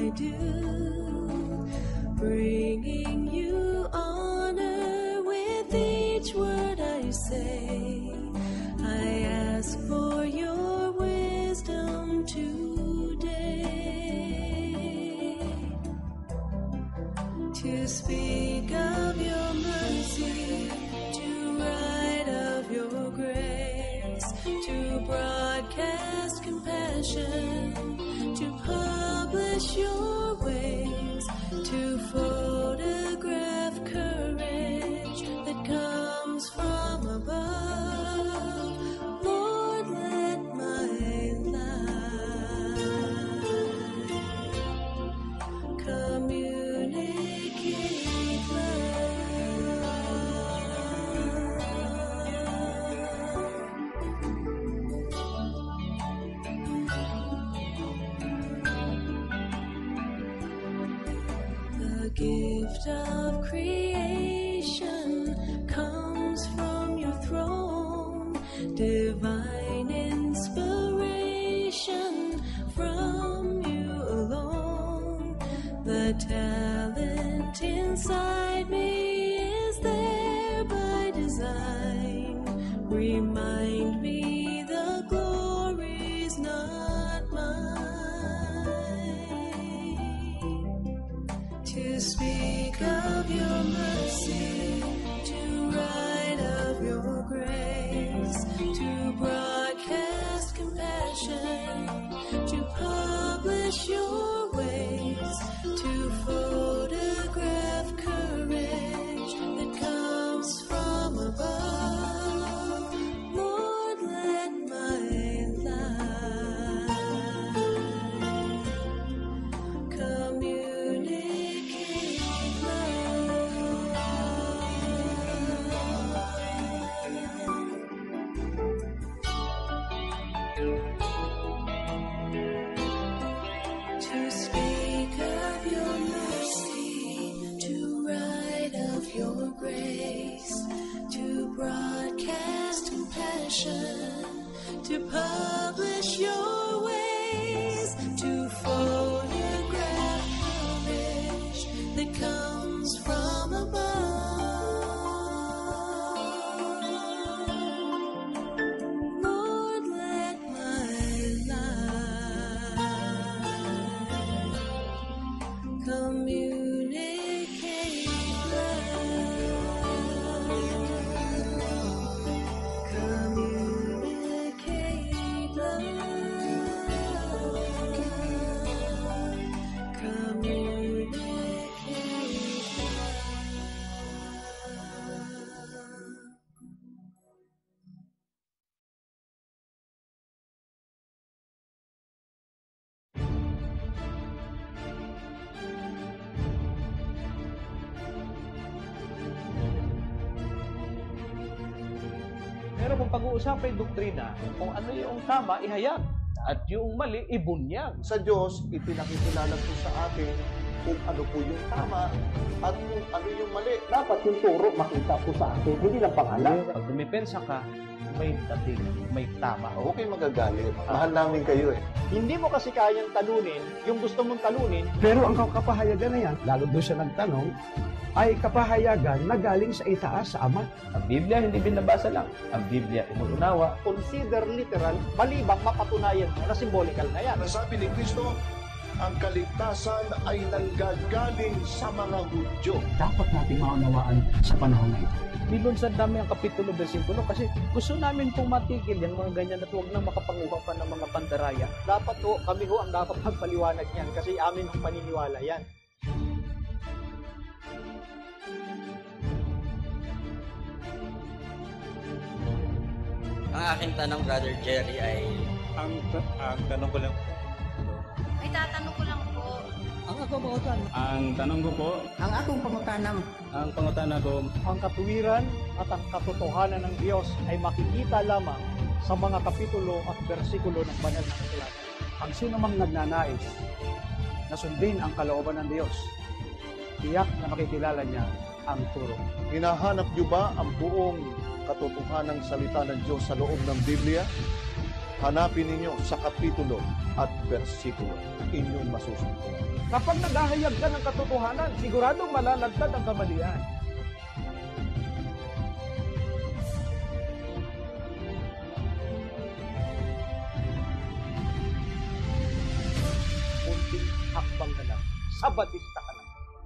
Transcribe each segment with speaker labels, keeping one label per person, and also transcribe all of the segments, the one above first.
Speaker 1: I do, bringing you honor with each word I say. I ask for your wisdom today, to speak of your mercy, to write of your grace, to broadcast compassion, to publish your ways, to photograph courage that comes from above. Lord, let my life communicate The gift of creation comes from your throne, divine inspiration from you alone. The talent inside me is there by design. Remind me the glory's not mine. To speak of your mercy, to write of your grace, to broadcast compassion, to publish your ways, to photograph courage that comes from above. Lord, let my life communicate to speak of your mercy, to write of your grace, to broadcast compassion, to publish your ways, to photograph courage that comes from above. Lord, let my life communicate love. Communicate love. Communicate love.
Speaker 2: Pero kung pag-uusapin yung doktrina, kung ano yung tama, ihayag. At yung mali, ibunyag.
Speaker 3: Sa Diyos, ipinakikilala po sa atin kung ano po yung tama at kung ano yung mali.
Speaker 4: Dapat yung turo makita po sa atin, hindi lang pangalan.
Speaker 2: Pag dumipensa ka, may dating, may tama.
Speaker 3: Huwag kayong magagalit. Mahal namin kayo eh.
Speaker 4: Hindi mo kasi kayang talunin yung gusto mong talunin, pero ang kapahayagan na yan, lalo doon siya nagtanong, ay kapahayagan na galing sa itaas sa Ama.
Speaker 2: Ang Biblia hindi binabasa lang. Ang Biblia umuunawa.
Speaker 4: Consider literal, malibang mapatunayan na symbolical na yan.
Speaker 3: Nasabi ni Kristo, ang kaligtasan ay nanggagaling sa mga Hudyo.
Speaker 4: Dapat natin maunawaan sa panahon na ito.
Speaker 2: Nilunsad namin ang Kapitulo 21 kasi gusto namin pong matigil yung mga ganyan at huwag nang makapanguha pa ng mga pandaraya.
Speaker 4: Dapat ho, kami ho ang dapat magpaliwanag yan kasi amin ang paniniwala yan.
Speaker 5: Ang aking tanong, Brother Jerry, ay...
Speaker 6: Ang tanong ko lang,
Speaker 7: Ay, tatanong ko lang po.
Speaker 6: ang tanong ko po,
Speaker 8: Ang akong pangutanang,
Speaker 6: ang pangutana ko,
Speaker 4: Ang katuwiran at ang katotohanan ng Diyos ay makikita lamang sa mga kapitulo at bersikulo ng banal na kasulatan. Ang sino mang nagnanais na sundin ang kalooban ng Diyos, tiyak na makikilala niya ang turo.
Speaker 3: Hinahanap niyo ba ang buong katotohanang salita ng Diyos sa loob ng Biblia? Hanapin ninyo sa kapitulo at versikulo. Inyong masusunod.
Speaker 2: Kapag naghahayag ka ng katotohanan, siguradong malalagtad ang kamalian. Kunting hakbang na lang, sabatista ka na.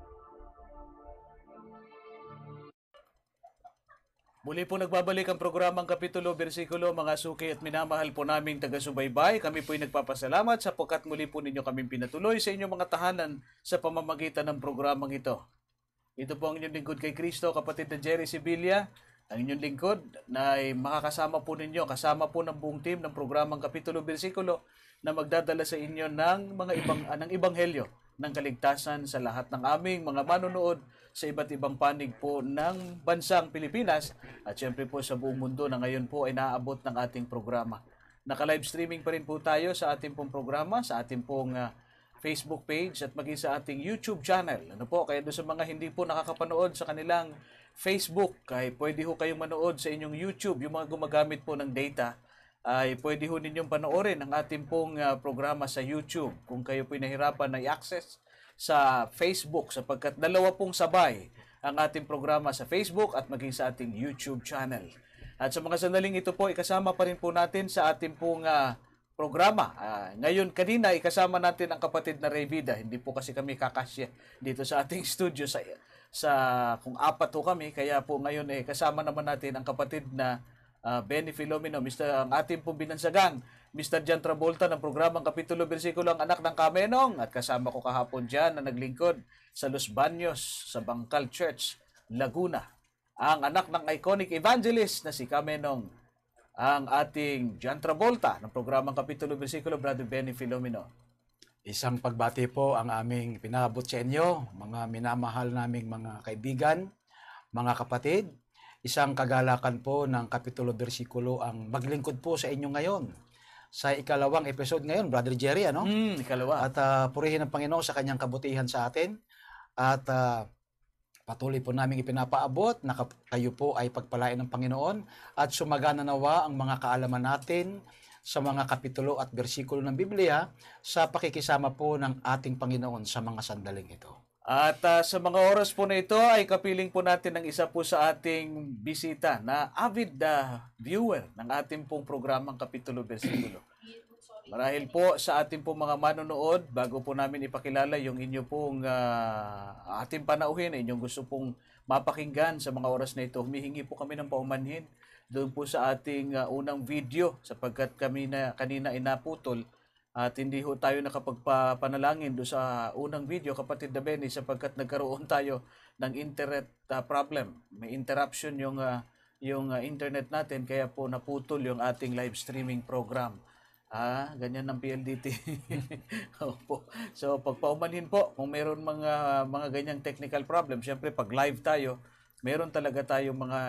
Speaker 2: Muli po nagbabalik ang programang Kapitulo Bersikulo, mga suki at minamahal po naming taga-subaybay. Kami po'y nagpapasalamat sapagkat muli po ninyo kaming pinatuloy sa inyong mga tahanan sa pamamagitan ng programang ito. Ito po ang inyong lingkod kay Kristo, kapatid na Jerry Sibilia. Ang inyong lingkod na ay makakasama po ninyo, kasama po ng buong team ng programang Kapitulo Bersikulo na magdadala sa inyo ng mga ng ebanghelyo ng kaligtasan sa lahat ng aming mga manonood sa iba't ibang panig po ng bansang Pilipinas at syempre po sa buong mundo na ngayon po ay naaabot ng ating programa. Naka-live streaming pa rin po tayo sa ating pong programa, sa ating pong Facebook page at maging sa ating YouTube channel. Ano po, kaya doon sa mga hindi po nakakapanood sa kanilang Facebook, ay pwede ho kayong manood sa inyong YouTube. Yung mga gumagamit po ng data, ay pwede ho ninyong panoorin ang ating pong programa sa YouTube. Kung kayo po nahirapan na i-access sa Facebook, sapagkat dalawa pong sabay ang ating programa sa Facebook at maging sa ating YouTube channel. At sa mga sandaling ito po, ikasama pa rin po natin sa ating pong programa. Ngayon, kanina, ikasama natin ang kapatid na Ray Vida. Hindi po kasi kami kakasya dito sa ating studio sa kung apat ho kami. Kaya po ngayon, kasama naman natin ang kapatid na Benny Filomeno, ang ating pong binansagang Mr. John Travolta ng programang Kapitulo Bersikulo, ang anak ng Kamenong, at kasama ko kahapon dyan na naglingkod sa Los Baños sa Bangkal Church, Laguna, ang anak ng iconic evangelist na si Kamenong, ang ating John Travolta ng programang Kapitulo Bersikulo, Brother Benny Filomeno.
Speaker 4: Isang pagbati po ang aming pinabot sa inyo, mga minamahal naming mga kaibigan, mga kapatid. Isang kagalakan po ng Kapitulo Bersikulo ang maglingkod po sa inyo ngayon. Sa ikalawang episode ngayon, Brother Jerry, ano?
Speaker 2: Ikalawa.
Speaker 4: At purihin ang Panginoon sa kanyang kabutihan sa atin. At patuloy po namin ipinapaabot na kayo po ay pagpalain ng Panginoon at sumagana nawa ang mga kaalaman natin sa mga kapitulo at bersikulo ng Biblia sa pakikisama po ng ating Panginoon sa mga sandaling ito.
Speaker 2: At sa mga oras po na ito ay kapiling po natin ng isa po sa ating bisita na avid viewer ng ating pong programang Kapitulo Bersikulo. Marahil po sa ating pong mga manonood, bago po namin ipakilala yung inyo pong ating panauhin, inyong gusto pong mapakinggan sa mga oras na ito, humihingi po kami ng paumanhin doon po sa ating unang video sapagkat kami na kanina ay naputol. At hindi ho tayo nakapagpapanalangin do sa unang video, kapatid na Benny, sapagkat nagkaroon tayo ng internet problem. May interruption yung internet natin, kaya po naputol yung ating live streaming program. Ganyan ng PLDT. Opo. So pagpaumanhin po kung meron mga ganyang technical problem. Siyempre pag live tayo, meron talaga tayong mga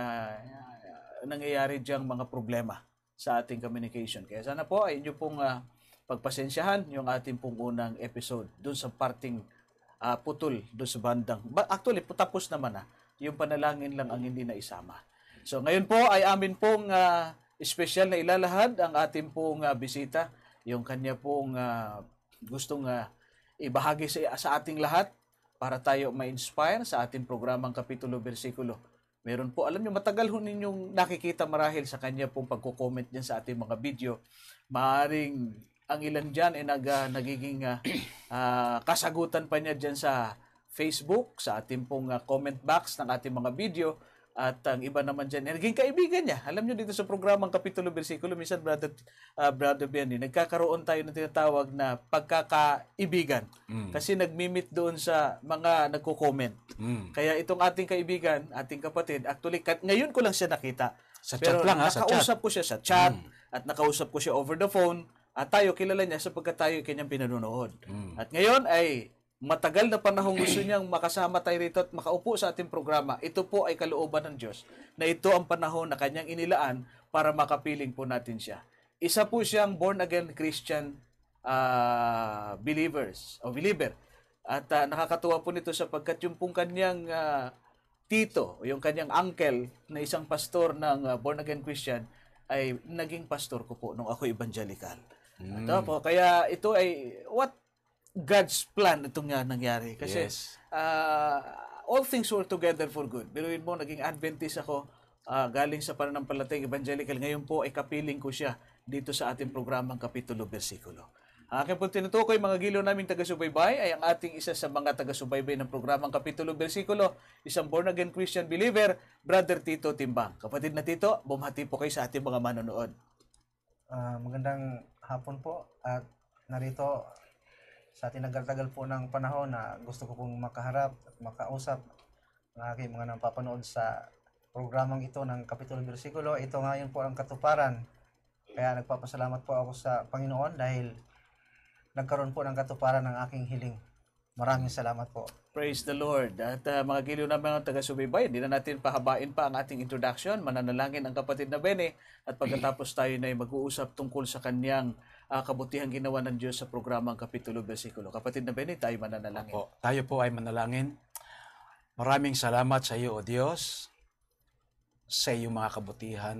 Speaker 2: nangyayari diyang mga problema sa ating communication. Kaya sana po ay inyo pong pagpasensyahan yung ating pong unang episode doon sa parting putol doon sa bandang. Actually, tapos naman yung panalangin lang ang hindi na isama. So ngayon po ay amin pong espesyal na ilalahad ang ating pong bisita, yung kanya pong gustong ibahagi sa ating lahat para tayo ma-inspire sa ating programang Kapitulo Bersikulo. Meron po, alam nyo, matagal ho ninyong nakikita marahil sa kanya pong pagko-comment dyan sa ating mga video. Maaring ang ilan dyan ay nagiging kasagutan pa niya dyan sa Facebook, sa ating pong comment box ng ating mga video. At ang iba naman dyan, naging kaibigan niya. Alam nyo, dito sa programang Kapitulo Bersikulo, minsan, Brother Benny, nagkakaroon tayo ng tinatawag na pagkakaibigan. Kasi nagmi-meet doon sa mga nagko-comment. Kaya itong ating kaibigan, ating kapatid, actually, ngayon ko lang siya nakita.
Speaker 4: Sa
Speaker 2: Pero
Speaker 4: chat lang, sa chat.
Speaker 2: nakausap ko siya sa chat at nakausap ko siya over the phone. At tayo, kilala niya sapagkat tayo kanyang pinanonood. At ngayon ay matagal na panahong gusto niyang makasama tayo rito at makaupo sa ating programa. Ito po ay kalooban ng Diyos na ito ang panahon na kanyang inilaan para makapiling po natin siya. Isa po siyang born-again Christian believer. At nakakatuwa po nito sapagkat yung pong kanyang tito o yung kanyang uncle na isang pastor ng born-again Christian ay naging pastor ko po nung ako evangelical. Ito po, kaya ito ay what God's plan itong nga nangyari. Kasi
Speaker 8: Yes.
Speaker 2: all things work together for good. Biruin mo, naging Adventist ako, galing sa pananampalatayang evangelical. Ngayon po ay kapiling ko siya dito sa ating programang Kapitulo Bersikulo. Ang aking po tinutukoy, mga giliw naming taga-subaybay, ay ang ating isa sa mga taga-subaybay ng programang Kapitulo Bersikulo, isang born-again Christian believer, Brother Tito Timbang. Kapatid na Tito, bumati po kayo sa ating mga manonood.
Speaker 9: Magandang hapon po at narito sa tinagal-tagal po ng panahon na gusto ko pong makaharap at makausap ng aking mga napapanood sa programang ito ng Kapitulo Bersikulo. Ito ngayon po ang katuparan. Kaya nagpapasalamat po ako sa Panginoon dahil nagkaroon po ng katuparan ng aking hiling. Maraming salamat po.
Speaker 2: Praise the Lord. At mga giliw na mga taga-subaybay, hindi na natin pahabain pa ang ating introduction. Mananalangin ang kapatid na Bene at pagkatapos tayo na mag-uusap tungkol sa kanyang kabutihang ginawa ng Diyos sa programang Kapitulo Bersikulo. Kapatid na Bene, tayo mananalangin.
Speaker 8: Po, tayo po ay manalangin. Maraming salamat sa iyo, O Diyos, sa iyong mga kabutihan.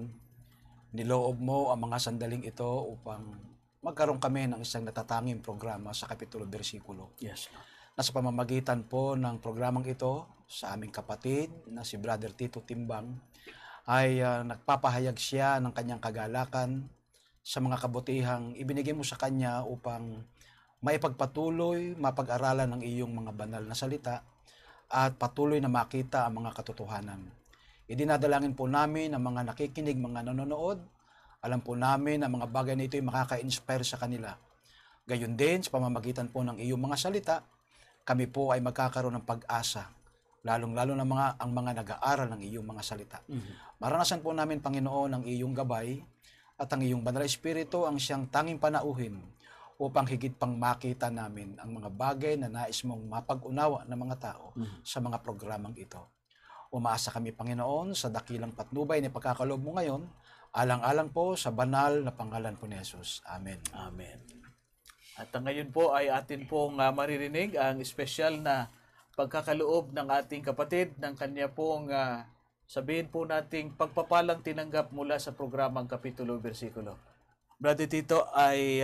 Speaker 8: Niloob mo ang mga sandaling ito upang magkaroon kami ng isang natatanging programa sa Kapitulo Bersikulo.
Speaker 2: Yes, Lord.
Speaker 8: Nasa pamamagitan po ng programang ito sa aming kapatid na si Brother Tito Timbang ay nagpapahayag siya ng kanyang kagalakan sa mga kabutihang ibinigay mo sa kanya upang maipagpatuloy, mapag-aralan ng iyong mga banal na salita at patuloy na makita ang mga katotohanan. Idinadalangin po namin ang mga nakikinig, mga nanonood. Alam po namin ang mga bagay na ito ay makaka-inspire sa kanila. Gayon din, sa pamamagitan po ng iyong mga salita, kami po ay magkakaroon ng pag-asa, lalong-lalo na ang mga nag-aaral ng iyong mga salita. Maranasan po namin, Panginoon, ang iyong gabay at ang iyong banal na espiritu ang siyang tanging panauhin upang higit pang makita namin ang mga bagay na nais mong mapag-unawa ng mga tao sa mga programang ito. Umaasa kami, Panginoon, sa dakilang patnubay na pagkakaloob mo ngayon, alang-alang po sa banal na pangalan po ni Jesus. Amen.
Speaker 2: Amen. At ngayon po ay atin pong maririnig ang espesyal na pagkakaloob ng ating kapatid ng kanya pong sabihin po nating pagpapalang tinanggap mula sa programang Kapitulo Bersikulo. Brother Tito, ay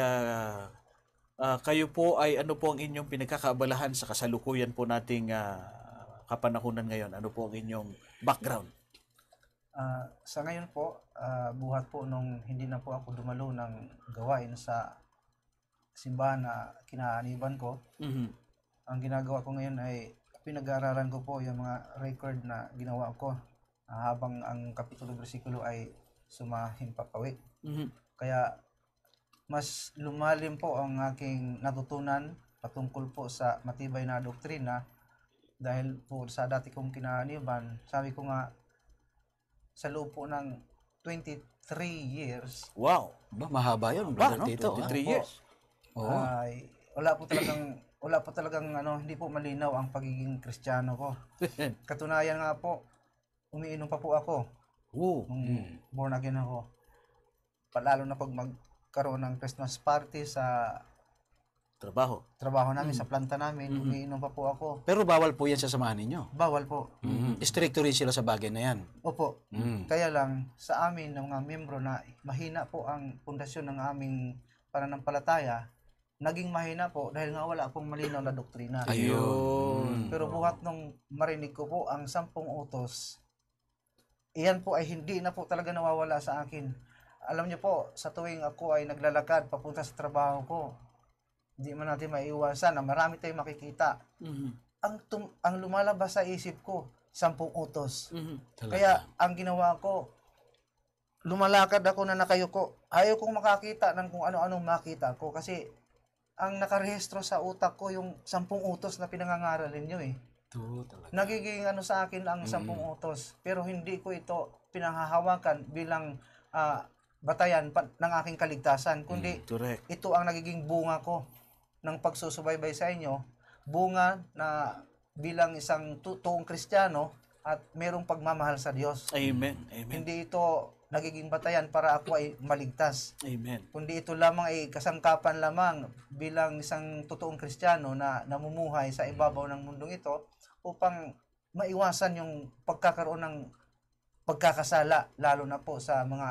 Speaker 2: kayo po ay ano po ang inyong pinagkakaabalahan sa kasalukuyan po nating kapanahunan ngayon? Ano po ang inyong background?
Speaker 9: Sa ngayon po, buhat po nung hindi na po ako dumalo ng gawain sa simbahan na kinaaniban ko. Ang ginagawa ko ngayon ay pinag-aaralan ko po yung mga record na ginawa ko habang ang Kapitulo Bersikulo ay sumahimpapawi. Kaya mas lumalim po ang aking natutunan patungkol po sa matibay na doktrina dahil po sa dati kong kinaaniban, sabi ko nga sa loob po ng 23 years.
Speaker 2: Wow!
Speaker 8: Ba, mahaba yun,
Speaker 2: Ba,
Speaker 8: Brother
Speaker 2: no?
Speaker 8: Tito.
Speaker 2: 23 years.
Speaker 8: Oo.
Speaker 9: Ay wala po talagang hindi po malinaw ang pagiging Kristiyano ko. Katunayan nga po, umiinom pa po ako. Nung born again ako. Palalo na pag magkaroon ng Christmas party sa trabaho namin, sa planta namin, umiinom pa po ako.
Speaker 8: Pero bawal po yan sa samahan ninyo.
Speaker 9: Bawal po.
Speaker 8: Stricto rin sila sa bagay na yan.
Speaker 9: Opo. Kaya lang, sa amin, ng mga membro na mahina po ang pundasyon ng aming pananampalataya, naging mahina po dahil nga wala pong malinaw na doktrina.
Speaker 8: Ayun.
Speaker 9: Pero buhat nung marinig ko po ang 10 utos, iyan po ay hindi na po talaga nawawala sa akin. Alam niyo po, sa tuwing ako ay naglalakad papunta sa trabaho ko, hindi man natin maiiwasan na marami tayong makikita. Ang lumalabas sa isip ko, 10 utos. Kaya ang ginawa ko, lumalakad ako na nakayuko. Ayaw kong makakita ng kung ano-anong makita ko kasi ang nakarehistro sa utak ko yung 10 utos na pinangangaralin nyo eh. Nagiging sa akin ang 10 utos. Pero hindi ko ito pinanghahawakan bilang batayan ng aking kaligtasan. Kundi ito ang nagiging bunga ko ng pagsusubaybay sa inyo. Bunga na bilang isang totoong Kristiyano at merong pagmamahal sa Diyos.
Speaker 2: Amen. Amen.
Speaker 9: Hindi ito nagiging batayan para ako ay maligtas.
Speaker 2: Amen.
Speaker 9: Kundi ito lamang ay kasangkapan lamang bilang isang totoong Kristiyano na namumuhay sa ibabaw ng mundong ito upang maiwasan yung pagkakaroon ng pagkakasala, lalo na po sa mga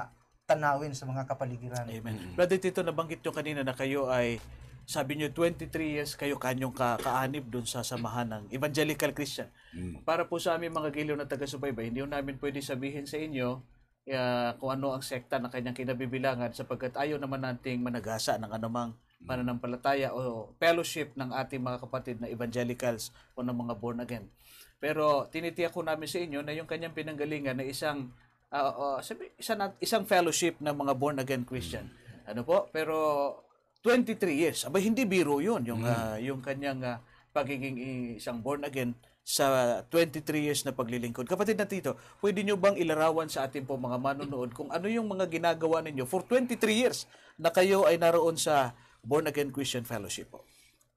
Speaker 9: tanawin sa mga kapaligiran.
Speaker 2: Amen. Brother Tito, nabanggit nyo kanina na kayo ay, sabi nyo, 23 years kayo kanyong kaanib dun sa samahan ng Evangelical Christian. Para po sa aming mga giliw na taga-subaybay, hindi namin pwede sabihin sa inyo kung ano ang sekta na kanyang kinabibilangan sapagkat ayaw naman nating managasa ng anumang pananampalataya o fellowship ng ating mga kapatid na evangelicals o ng mga born again. Pero tinitiyak ko namin sa inyo na yung kanyang pinanggalingan na isang fellowship ng mga born again Christian. Ano po? Pero 23 years. Aba, hindi biro yun. Yung kanyang pagiging isang born again sa 23 years na paglilingkod. Kapatid na Tito, pwede nyo bang ilarawan sa ating po mga manonood kung ano yung mga ginagawa ninyo for 23 years na kayo ay naroon sa Born Again Christian Fellowship po?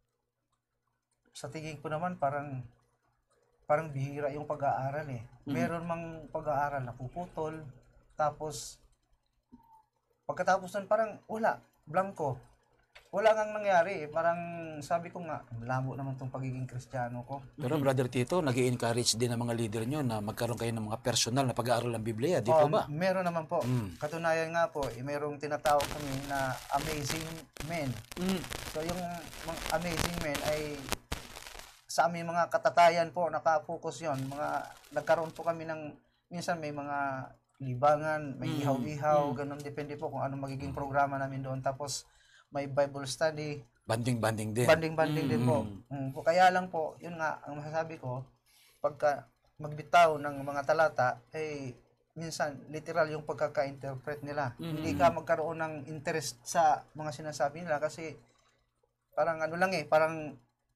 Speaker 9: Sa tingin ko naman parang bihira yung pag-aaral eh. Meron mang pag-aaral na puputol, tapos pagkatapos nun parang wala, blanco. Wala ngang nangyari eh. Parang sabi ko nga, labo naman tong pagiging Kristiyano ko.
Speaker 8: Pero Brother Tito, nag-i-encourage din ang mga leader nyo na magkaroon kayo ng mga personal na pag-aaral ng Biblia, di po ba?
Speaker 9: Meron naman po. Katunayan nga po, merong tinatawag kami na amazing men. So yung mga amazing men ay sa aming mga katatayan po, nakapokus yon. Nagkaroon po kami ng, minsan may mga libangan, may ihaw-ihaw, ganun, depende po kung anong magiging programa namin doon. Tapos may Bible study.
Speaker 8: Banding-banding din.
Speaker 9: Banding-banding din po. Kaya lang po, yun nga, ang masasabi ko, pagka magbitaw ng mga talata, minsan, literal yung pagkaka-interpret nila. Hindi ka magkaroon ng interest sa mga sinasabi nila kasi parang ano lang parang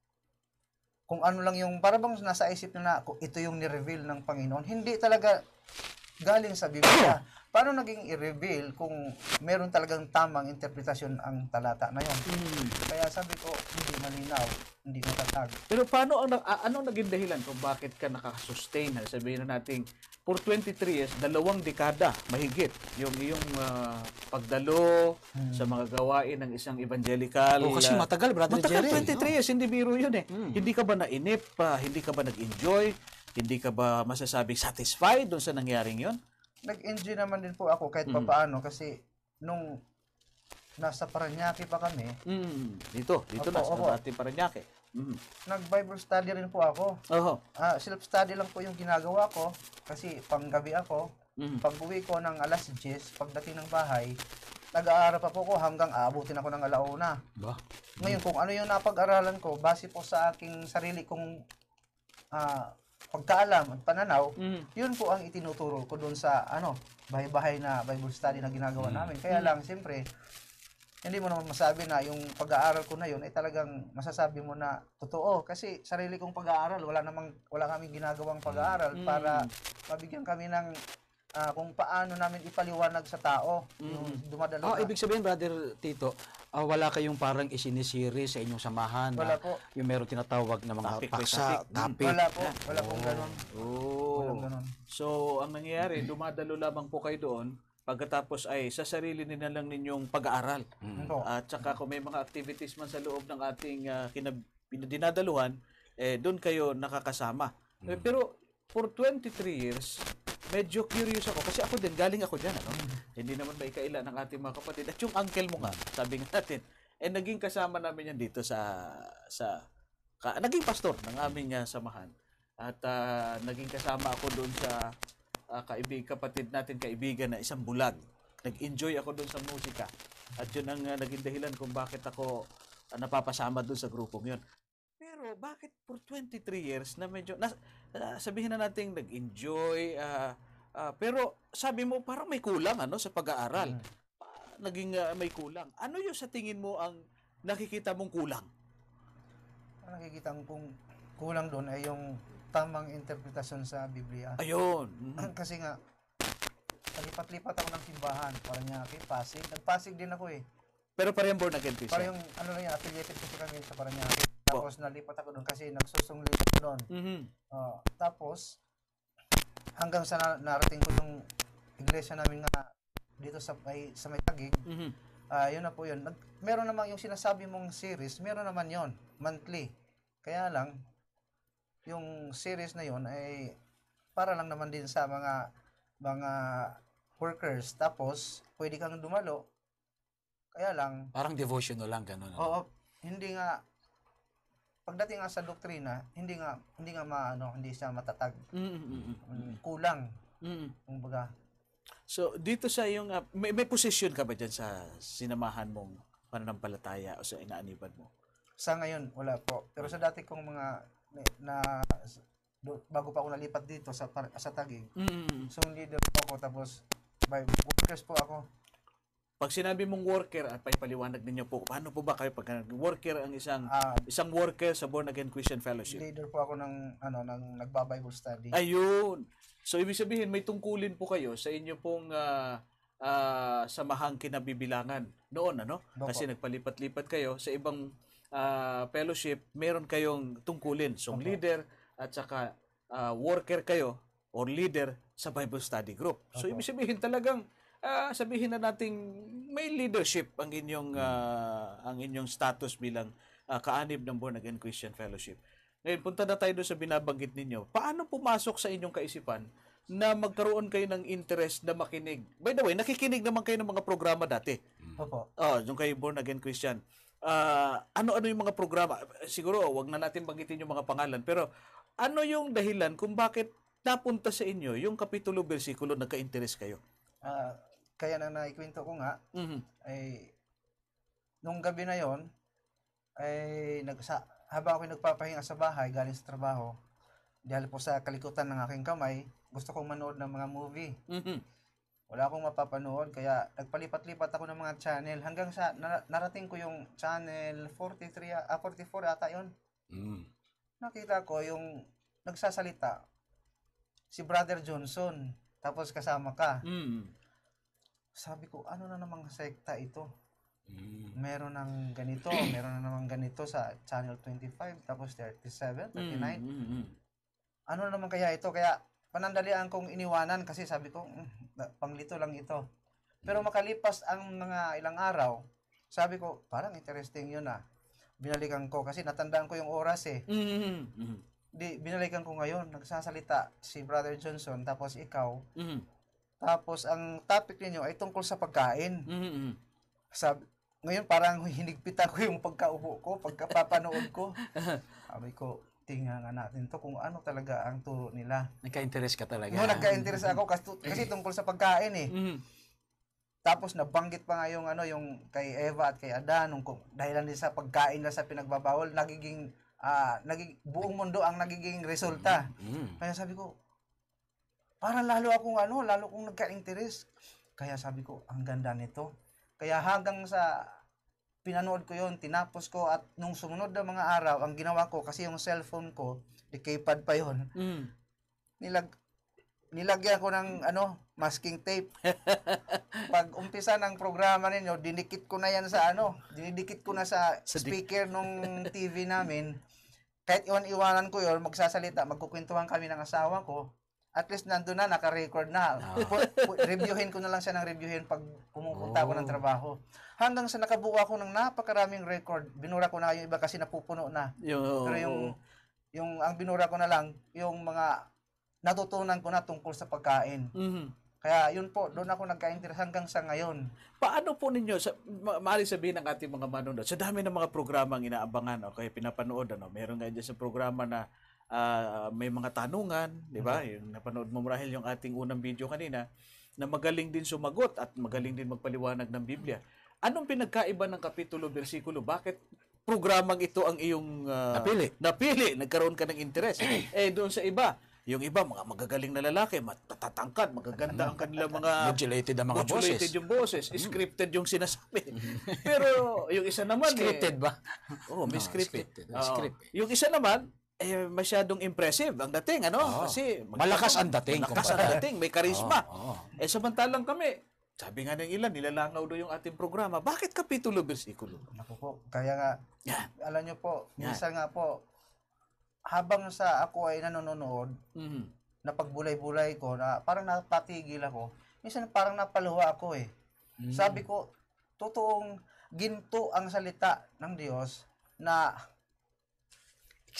Speaker 9: kung ano lang yung, para bang nasa isip nila kung ito yung ni-reveal ng Panginoon. Hindi talaga galing sa Biblia. Paano naging i-reveal kung meron talagang tamang interpretasyon ang talata na yun? Kaya sabi ko, hindi malinaw, hindi matatag.
Speaker 2: Pero paano anong naging dahilan kung bakit ka nakasustain? Sabihin na natin, for 23 years, 2 dekada, mahigit, yung iyong pagdalo sa mga gawain ng isang evangelical.
Speaker 8: Kasi matagal, Brother Jerry.
Speaker 2: Matagal, 23 years, hindi biro yun eh. Hindi ka ba nainip? Hindi ka ba nag-enjoy? Hindi ka ba masasabing satisfied doon sa nangyaring yon?
Speaker 9: Nag-enjoy naman din po ako kahit papaano kasi nung nasa Parañaque pa kami.
Speaker 2: Dito na sa ating Parañaque.
Speaker 9: Nag-Bible study rin po ako. Self-study lang po yung ginagawa ko kasi panggabi ako. Pag-uwi ko ng alas 10, pagdating ng bahay, nag-aaral pa po ko hanggang aabutin ako ng alauna. Ngayon, kung ano yung napag-aralan ko, base po sa aking sarili kong pagkaalam at pananaw, yun po ang itinuturo ko doon sa bahay-bahay na Bible study na ginagawa namin. Kaya lang, siyempre, hindi mo naman masabi na yung pag-aaral ko na yun ay talagang masasabi mo na totoo. Kasi sarili kong pag-aaral, wala kaming ginagawang pag-aaral para mabigyan kami ng kung paano namin ipaliwanag sa tao yung dumadalo.
Speaker 8: Ibig sabihin, Brother Tito, wala kayong parang isinisiri sa inyong samahan?
Speaker 9: Wala po.
Speaker 8: Yung meron tinatawag na mga
Speaker 2: Topic by
Speaker 8: paksa,
Speaker 2: topic.
Speaker 8: topic.
Speaker 9: Wala po. Wala pong ganun. Walang ganun.
Speaker 2: So, ang nangyayari, dumadalo lamang po kayo doon, pagkatapos ay sa sarili nila lang ninyong pag-aaral. At saka kung may mga activities man sa loob ng ating dinadaluhan, doon kayo nakakasama. Pero for 23 years, medyo curious ako kasi ako din, galing ako dyan, Hindi naman ba ikaila ng ating mga kapatid. At yung uncle mo nga, sabi nga natin, naging kasama namin yan dito naging pastor ng aming samahan. At naging kasama ako doon sa kapatid natin, kaibigan na isang bulag. Nag-enjoy ako doon sa musika. At yun ang naging dahilan kung bakit ako napapasama doon sa grupong yun. Pero bakit for 23 years na medyo, sabihin na natin nag-enjoy, pero sabi mo parang may kulang sa pag-aaral. Naging may kulang. Ano yung sa tingin mo ang nakikita mong kulang?
Speaker 9: Ang nakikita kong kulang doon ay yung tamang interpretasyon sa Biblia.
Speaker 2: Ayun.
Speaker 9: Kasi nga, lipat-lipat ako ng simbahan. Parañaque, Pasig. Nag-Pasig din ako eh.
Speaker 2: Pero parang born again Christian.
Speaker 9: Parang affiliated kasi kami sa Parañaque. Tapos nalipat ako doon kasi nagsusunglit ako doon. Tapos, hanggang sa narating ko yung iglesia namin nga dito sa may Taguig, yun na po yun. Meron naman yung sinasabi mong series, meron naman yon monthly. Kaya lang, yung series na yun ay para lang naman din sa mga workers. Tapos, pwede kang dumalo. Kaya lang,
Speaker 8: Parang devotional lang, gano'n.
Speaker 9: oo, hindi nga, pagdating nga sa doktrina, hindi siya matatag. Kulang, kumbaga.
Speaker 2: So, dito sa iyong, may posisyon ka ba dyan sa sinamahan mong pananampalataya o sa inaaniban mo?
Speaker 9: Sa ngayon, wala po. Pero sa dati kong mga, bago pa ako nalipat dito sa Taguig, so leader po ako, tapos by workers po ako.
Speaker 2: Pag sinabi mong worker, at paipaliwanag ninyo po, paano po ba kayo pag worker ang isang worker sa Born Again Christian Fellowship?
Speaker 9: Leader po ako ng nagba-Bible study.
Speaker 2: Ayun. So, ibig sabihin, may tungkulin po kayo sa inyo pong samahang kinabibilangan noon, ano?
Speaker 9: Opo.
Speaker 2: Kasi nagpalipat-lipat kayo sa ibang fellowship, meron kayong tungkulin. So, leader at saka worker kayo or leader sa Bible study group. So, ibig sabihin talagang sabihin na nating may leadership ang inyong status bilang kaanib ng Born Again Christian Fellowship. Ngayon, punta na tayo doon sa binabanggit ninyo. Paano pumasok sa inyong kaisipan na magkaroon kayo ng interest na makinig? By the way, nakikinig naman kayo ng mga programa dati.
Speaker 9: Opo.
Speaker 2: Yung kayo Born Again Christian. Ano-ano yung mga programa? Siguro, wag na natin banggitin yung mga pangalan. Pero, ano yung dahilan kung bakit napunta sa inyo yung kapitulo, bersikulo, nagka-interest kayo?
Speaker 9: Kaya na naikwento ko nga, ay nung gabi na yon ay habang ako nagpapahinga sa bahay galing sa trabaho, dahil po sa kalikutan ng aking kamay, gusto kong manood ng mga movie. Wala akong mapapanood, kaya nagpalipat-lipat ako ng mga channel hanggang sa narating ko yung channel 44 ata yun. Nakita ko yung nagsasalita si Brother Johnson, tapos kasama ka. Sabi ko, ano na namang sekta ito? Meron ng ganito, meron na namang ganito sa channel 25, tapos 37, 39. Ano na naman kaya ito? Kaya panandalian kong iniwanan kasi sabi ko, panglito lang ito. Pero makalipas ang mga ilang araw, sabi ko, parang interesting yun ah. Binalikan ko kasi natandaan ko yung oras eh. Binalikan ko ngayon, nagsasalita si Brother Johnson, tapos ikaw. Tapos ang topic ninyo ay tungkol sa pagkain. Ngayon parang hinigpitan ko yung pagkaupo ko, pagkapapanood ko. Sabi ko, tingnan nga natin to kung ano talaga ang turo nila.
Speaker 8: Nagka-interest ka talaga.
Speaker 9: No, nagka-interest ako kasi tungkol sa pagkain eh. Tapos nabanggit pa nga yung kay Eva at kay Adan dahilan din sa pagkain na sa pinagbabawal, nagiging buong mundo ang nagiging resulta. Kaya sabi ko, para lalo kong nagka-interest. Kaya sabi ko, ang ganda nito. Kaya hanggang sa pinanood ko yon, tinapos ko, at nung sumunod na mga araw, ang ginawa ko, kasi yung cellphone ko, di keypad pa yon, nilagyan ko ng masking tape. Pag umpisa ng programa ninyo, dinidikit ko na sa speaker nung TV namin. Kahit iwanan ko yon, magsasalita, magkukwentuhan kami ng asawa ko. At least nandun na, naka-record na. Reviewin ko na lang siya ng reviewin pag pumupunta ako ng trabaho. Hanggang sa nakabuo ako ng napakaraming record. Binura ko na yung iba kasi napupuno na. Pero yung ang binura ko na lang, yung mga natutunan ko na tungkol sa pagkain. Kaya yun po, doon ako nagka-interest hanggang sa ngayon.
Speaker 2: Paano po ninyo, maaari sabihin ng ating mga manonood, sa dami ng mga programang inaabangan o kaya pinapanood, meron nga dyan sa programa na may mga tanungan, di ba? Yung napanood mo marahil yung ating unang video kanina, na magaling din sumagot at magaling din magpaliwanag ng Biblia. Anong pinagkaiba ng kapitulo, bersikulo? Bakit programang ito ang iyong napili? Nagkaroon ka ng interest. Doon sa iba, yung iba, mga magagaling na lalaki, matatatangkad, magaganda ang kanilang mga...
Speaker 8: Modulated ang mga
Speaker 2: modulated
Speaker 8: boses.
Speaker 2: yung boses. Scripted yung sinasabi. Pero yung isa naman...
Speaker 8: Scripted ba?
Speaker 2: Oo, may scripted.
Speaker 8: Script.
Speaker 2: Yung isa naman, masyadong impressive ang dating, kasi
Speaker 8: malakas ang dating.
Speaker 2: Malakas ang dating, may karisma. Samantalang kami, sabi nga ng ilan, nilalangaw do yung ating programa. Bakit kapitulo, bersikulo?
Speaker 9: Naku po, kaya nga, alam nyo po, minsan nga po, habang sa ako ay nanonood, na pagbulay-bulay ko, na parang napatigil ako, minsan parang napaluha ako eh. Sabi ko, totoong ginto ang salita ng Diyos na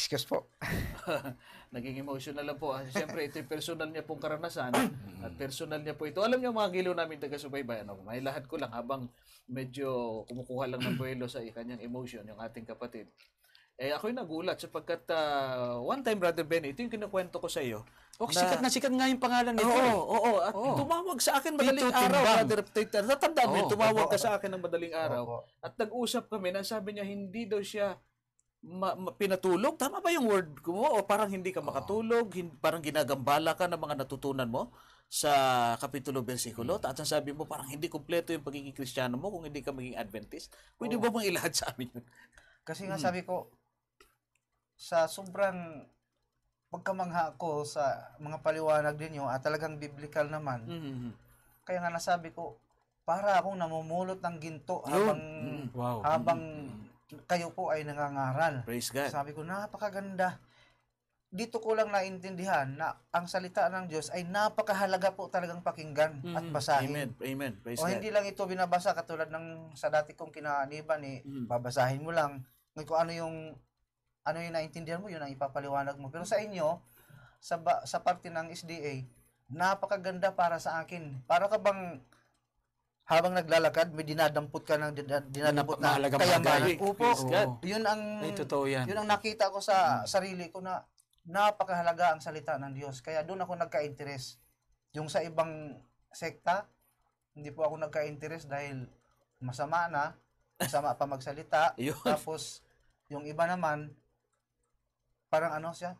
Speaker 9: Excuse po.
Speaker 2: Naging emotional lang po. Siyempre, ito yung personal niya pong karanasan at personal niya po ito. Alam niyo mga giliw namin taga-subaybay, may lahat ko lang habang medyo kumukuha lang ng buwelo sa kanyang emotion, yung ating kapatid. Ako'y nagulat sapagkat one time, Brother Benny, ito yung kinukwento ko sa iyo.
Speaker 8: Sikat na sikat nga yung pangalan nito.
Speaker 2: Oo. At tumawag sa akin madaling
Speaker 8: Tito
Speaker 2: araw,
Speaker 8: Timbang.
Speaker 2: Brother Peter. Natandaan mo,
Speaker 9: Oo,
Speaker 2: tumawag
Speaker 9: opo.
Speaker 2: ka sa akin ng madaling araw.
Speaker 9: Opo.
Speaker 2: At nag-usap kami na sabi niya, hindi daw siya pinatulog. Tama ba yung word ko mo? O parang hindi ka makatulog, parang ginagambala ka ng mga natutunan mo sa kapitulo bersikulo. At ang sabi mo, parang hindi kumpleto yung pagiging Kristiyano mo kung hindi ka maging Adventist. Pwede ba bang ilahad sa amin yun?
Speaker 9: Kasi nga sabi ko, sa sobrang pagkamangha ko sa mga paliwanag ninyo at talagang biblical naman, kaya nga nasabi ko, para akong namumulot ng ginto habang kayo po ay nangangaral.
Speaker 2: Praise God.
Speaker 9: Sabi ko, napakaganda. Dito ko lang naintindihan na ang salita ng Diyos ay napakahalaga po talagang pakinggan at basahin.
Speaker 2: Amen. Praise
Speaker 9: O
Speaker 2: God.
Speaker 9: hindi lang ito binabasa katulad ng sa dati kong kinaniban babasahin mo lang. Ngayon kung ano yung naintindihan mo, yun ang ipapaliwanag mo. Pero sa inyo, sa parte ng SDA, napakaganda para sa akin. Para ka bang habang naglalakad, may dinadampot ka ng dinadampot na
Speaker 8: Mahalagang
Speaker 9: kayamanan.
Speaker 2: bagay.
Speaker 9: Opo.
Speaker 2: Praise God.
Speaker 9: Yun ang
Speaker 8: Ay, totoo yan.
Speaker 9: yun ang nakita ko sa sarili ko na napakahalaga ang salita ng Diyos. Kaya doon ako nagka-interest. Yung sa ibang sekta, hindi po ako nagka-interest dahil masama pa magsalita.
Speaker 2: Yun.
Speaker 9: Tapos, yung iba naman, parang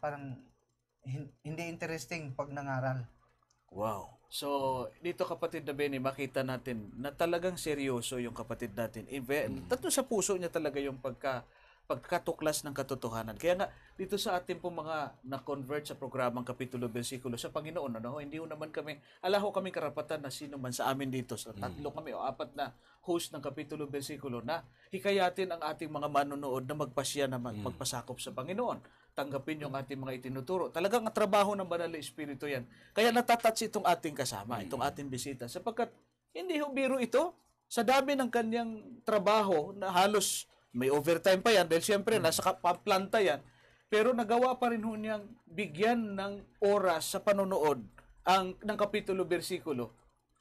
Speaker 9: hindi interesting pag nangaral.
Speaker 2: Wow. So, dito kapatid na Benny, makita natin na talagang seryoso yung kapatid natin. Tatlo sa puso niya talaga yung pagkatuklas ng katotohanan. Kaya nga, dito sa ating pong mga na-convert sa programang Kapitulo Bersikulo sa Panginoon, hindi ho naman kami, kaming karapatan na sino man sa amin dito, sa tatlo kami o apat na host ng Kapitulo Bersikulo na hikayatin ang ating mga manonood na magpasya na magpasakop sa Panginoon. Tanggapin yung ating mga itinuturo. Talagang ang trabaho ng Banal na Espiritu yan. Kaya natatouch itong ating kasama, itong ating bisita. Sapagkat hindi ho biro ito. Sa dami ng kanyang trabaho na halos may overtime pa yan dahil siyempre nasa planta yan. Pero nagawa pa rin ho niyang bigyan ng oras sa panonood ng kapitulo bersikulo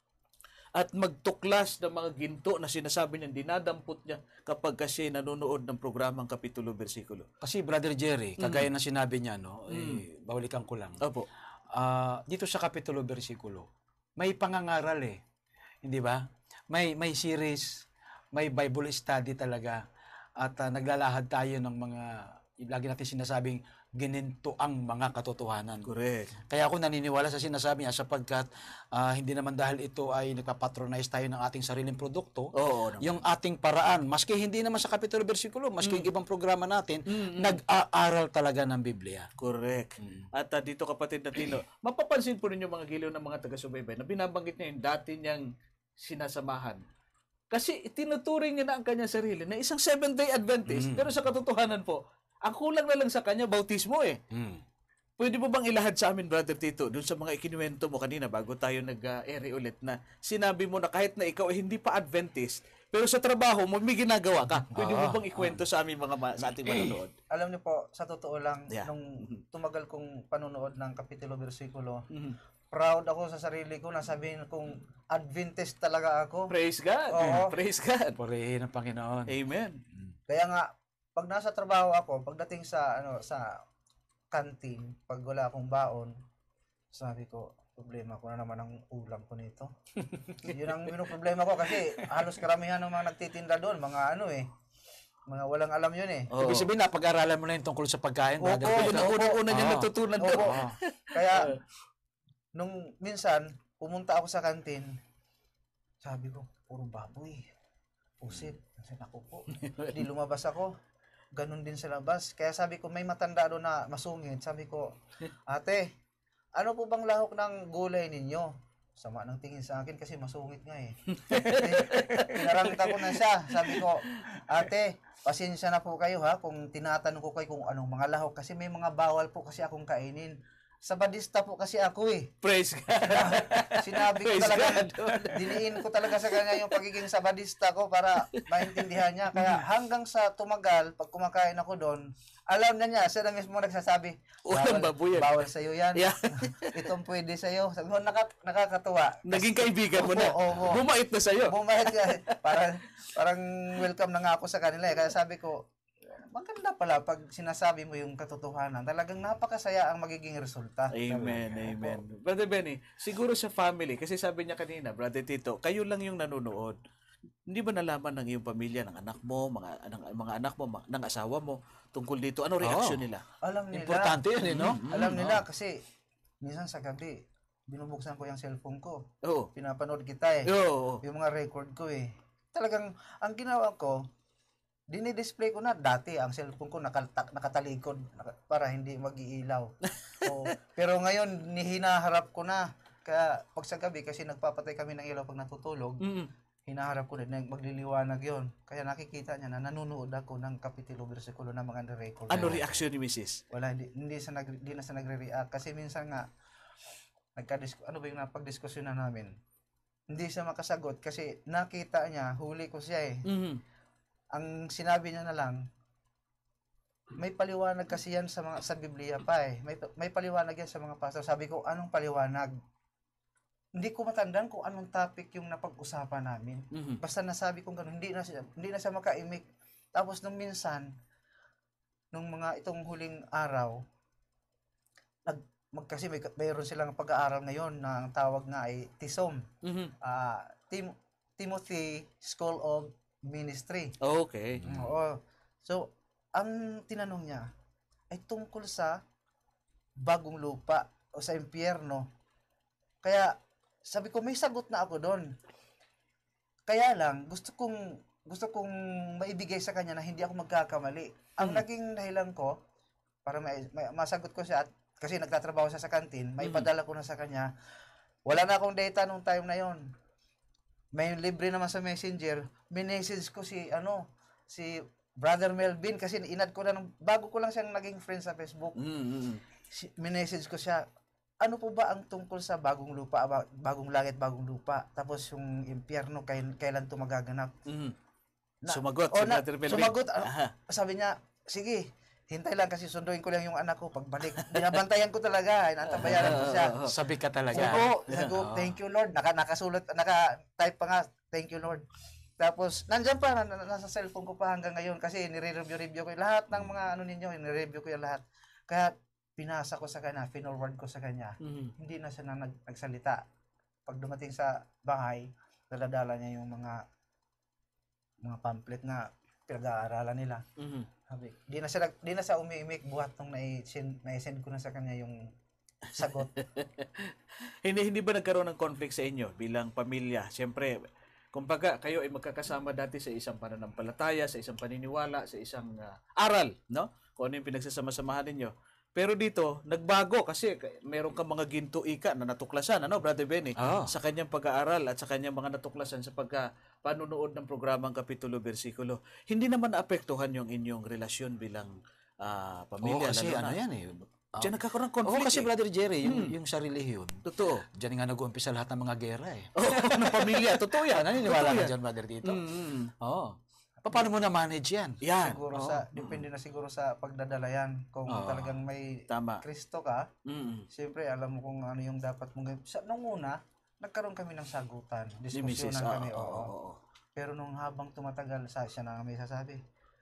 Speaker 2: at magtuklas ng mga ginto na sinasabi niya, dinadampot niya kapag kasi nanonood ng programang kapitulo bersikulo.
Speaker 8: Kasi Brother Jerry, kagaya na sinabi niya, bawalikan ko lang.
Speaker 2: Opo.
Speaker 8: Dito sa kapitulo bersikulo, may pangangaral hindi ba? May series, may Bible study talaga. At naglalahad tayo ng mga, lagi natin sinasabing, gininto ang mga katotohanan.
Speaker 2: Correct.
Speaker 8: Kaya ako naniniwala sa sinasabi niya sapagkat hindi naman dahil ito ay nagpapatronize tayo ng ating sariling produkto, yung ating paraan, maski hindi naman sa kapitulo bersikulo, maski yung ibang programa natin, nag-aaral talaga ng Biblia.
Speaker 2: Correct. At dito kapatid na Tino, mapapansin po ninyo mga giliw ng mga taga-subaybay na binabanggit niya yung dati niyang sinasamahan. Kasi tinuturing niya na ang kanyang sarili na isang Seventh-day Adventist, pero sa katotohanan po, ang kulang na lang sa kanya, bautismo Pwede mo bang ilahad sa amin, Brother Tito, dun sa mga ikinuwento mo kanina bago tayo nag-ere ulit na sinabi mo na kahit na ikaw ay hindi pa Adventist, pero sa trabaho mo, may ginagawa ka. Pwede mo bang ikwento sa amin sa ating manonood?
Speaker 9: Alam niyo po, sa totoo lang, nung tumagal kong panonood ng kapitulo bersikulo, proud ako sa sarili ko na sabihin kong Adventist talaga ako.
Speaker 2: Praise God.
Speaker 9: Oo.
Speaker 2: Praise God.
Speaker 8: Purihin ang Panginoon.
Speaker 2: Amen.
Speaker 9: Kaya nga, pag nasa trabaho ako, pagdating sa canteen, pag wala akong baon, sabi ko, problema ko na naman ang ulam ko nito. Yun ang problema ko kasi halos karamihan ng mga nagtitinda doon, mga mga walang alam yun
Speaker 8: Ibig sabihin, napag-aralan mo na yung tungkol sa pagkain, Brother Tito.
Speaker 2: Una niya natutunan doon.
Speaker 9: Kaya, nung minsan, pumunta ako sa kantin, sabi ko, puro baboy. Pusit. Kasi ako po. Di lumabas ako. Ganun din sa labas. Kaya sabi ko, may matanda doon na masungit. Sabi ko, ate, ano po bang lahok ng gulay ninyo? Sama ng tingin sa akin kasi masungit nga Pinarangta ko na siya. Sabi ko, ate, pasensya na po kayo kung tinatanong ko kayo kung anong mga lahok. Kasi may mga bawal po kasi akong kainin. sabadista po kasi ako eh.
Speaker 2: Praise God.
Speaker 9: Sinabi ko
Speaker 2: Praise
Speaker 9: talaga,
Speaker 2: God.
Speaker 9: diniin ko talaga sa kanya yung pagiging sabadista ko para maintindihan niya. Kaya hanggang sa tumagal, pag kumakain ako doon, alam na niya, siya na mismo nagsasabi,
Speaker 2: Walang baboy yan.
Speaker 9: bawal sa'yo yan.
Speaker 2: Yeah.
Speaker 9: Itong pwede sa'yo. Sabi mo, nakakatuwa.
Speaker 2: Naging kaibigan mo na.
Speaker 9: Oo.
Speaker 2: Bumait na sa'yo.
Speaker 9: Bumahit ka. Parang welcome na nga ako sa kanila eh. Kaya sabi ko, maganda pala pag sinasabi mo yung katotohanan. Talagang napakasaya ang magiging resulta.
Speaker 2: Amen,
Speaker 9: Talaga.
Speaker 2: amen. Brother Benny, siguro sa family, kasi sabi niya kanina, Brother Tito, kayo lang yung nanonood. Hindi ba nalaman ng iyong pamilya, ng anak mo, mga anak mo, ng asawa mo, tungkol dito? Ano reaksyon nila?
Speaker 9: Alam nila.
Speaker 8: Importante yun, no?
Speaker 9: Alam nila kasi minsan sa gabi, binubuksan ko yung cellphone ko.
Speaker 2: Oo.
Speaker 9: Pinapanood kita eh.
Speaker 2: Oo.
Speaker 9: Yung mga record ko eh. Talagang, ang ginawa ko, dinidisplay ko na dati ang cellphone ko nakatalikod para hindi mag-iilaw. Pero ngayon, hinaharap ko na. Kaya pag sa gabi, kasi nagpapatay kami ng ilaw pag natutulog, hinaharap ko na magliliwanag yon. Kaya nakikita niya na nanonood ako ng kapitulo bersikulo ng mga record.
Speaker 2: Ano reaksyon ni Mrs.?
Speaker 9: Wala, hindi na siya nagre-react. Kasi minsan nga, ano ba yung napag-diskusyon na namin? Hindi siya makasagot kasi nakita niya, huli ko siya eh. Ang sinabi niya na lang, may paliwanag kasi yan sa Biblia pa eh. May paliwanag yan sa mga pastor. Sabi ko, anong paliwanag? Hindi ko matandaan kung anong topic yung napag-usapan namin. Basta nasabi kong gano'n, hindi na siya makaimik. Tapos nung minsan, itong huling araw, kasi mayroon silang pag-aaral ngayon na ang tawag nga ay TISOM. Timothy School of Ministry.
Speaker 2: Okay.
Speaker 9: Oo. So, ang tinanong niya ay tungkol sa bagong lupa o sa impyerno. Kaya, sabi ko, may sagot na ako doon. Kaya lang, gusto kong maibigay sa kanya na hindi ako magkakamali. Ang naging dahilan ko, para masagot ko siya, kasi nagtatrabaho siya sa kantin, may padala ko na sa kanya. Wala na akong data nung time na yon. May libre naman sa Messenger. Minessage ko si Brother Melvin kasi inad ko na bago ko lang siyang naging friend sa Facebook. Minessage ko siya, ano po ba ang tungkol sa bagong lupa, bagong langit, bagong lupa, tapos yung impyerno kailan ito magaganap?
Speaker 2: Sumagot si Brother Melvin.
Speaker 9: Sumagot. Sabi niya, sige, hintay lang kasi sunduin ko lang yung anak ko pagbalik. Binabantayan ko talaga, inantabayaran ko siya.
Speaker 8: Sabi ka talaga.
Speaker 9: Sabi ko, thank you Lord. Naka-type pa nga, thank you Lord. Tapos, nandyan pa, nasa cellphone ko pa hanggang ngayon kasi nire-review ko yung lahat ng mga ninyo, nire-review ko yung lahat. Kaya, pinasa ko sa kanya, finorward ko sa kanya. Hindi na siya nagsalita. Pag dumating sa bahay, daladala niya yung mga pamphlet na pinag-aaralan nila. Sabi, di na siya umiimik buhat nung na-send ko na sa kanya yung sagot.
Speaker 2: hindi ba nagkaroon ng conflict sa inyo bilang pamilya? Siyempre, kumbaga, kayo ay magkakasama dati sa isang pananampalataya, sa isang paniniwala, sa isang aral, no? Kung ano yung pinagsasama-samahan ninyo. Pero dito, nagbago kasi meron kang mga ginto-ika na natuklasan, ano, Brother Benny? Sa kanyang pag-aaral at sa kanyang mga natuklasan sa panunood ng programang Kapitulo Bersikulo. Hindi naman naapektuhan yung inyong relasyon bilang pamilya.
Speaker 8: Kasi ano yan eh.
Speaker 2: Diyan nagkakaroon ng conflict.
Speaker 8: Kasi Brother Jerry, yung sa relihiyon.
Speaker 2: Totoo.
Speaker 8: Diyan nga nag-uumpisa lahat ng mga gera eh.
Speaker 2: Ng pamilya. Totoo yan.
Speaker 8: Naniniwala ka dyan, Brother Tito? Oo. Paano mo na-manage yan?
Speaker 2: Yan.
Speaker 9: Siguro depende na siguro sa pagdadala yan. Kung talagang may Kristo ka, siyempre alam mo kung ano yung dapat mong gawin. Nung una, nagkaroon kami ng sagutan. Diskusyonan kami. Pero nung habang tumatagal, siya na may sasabi,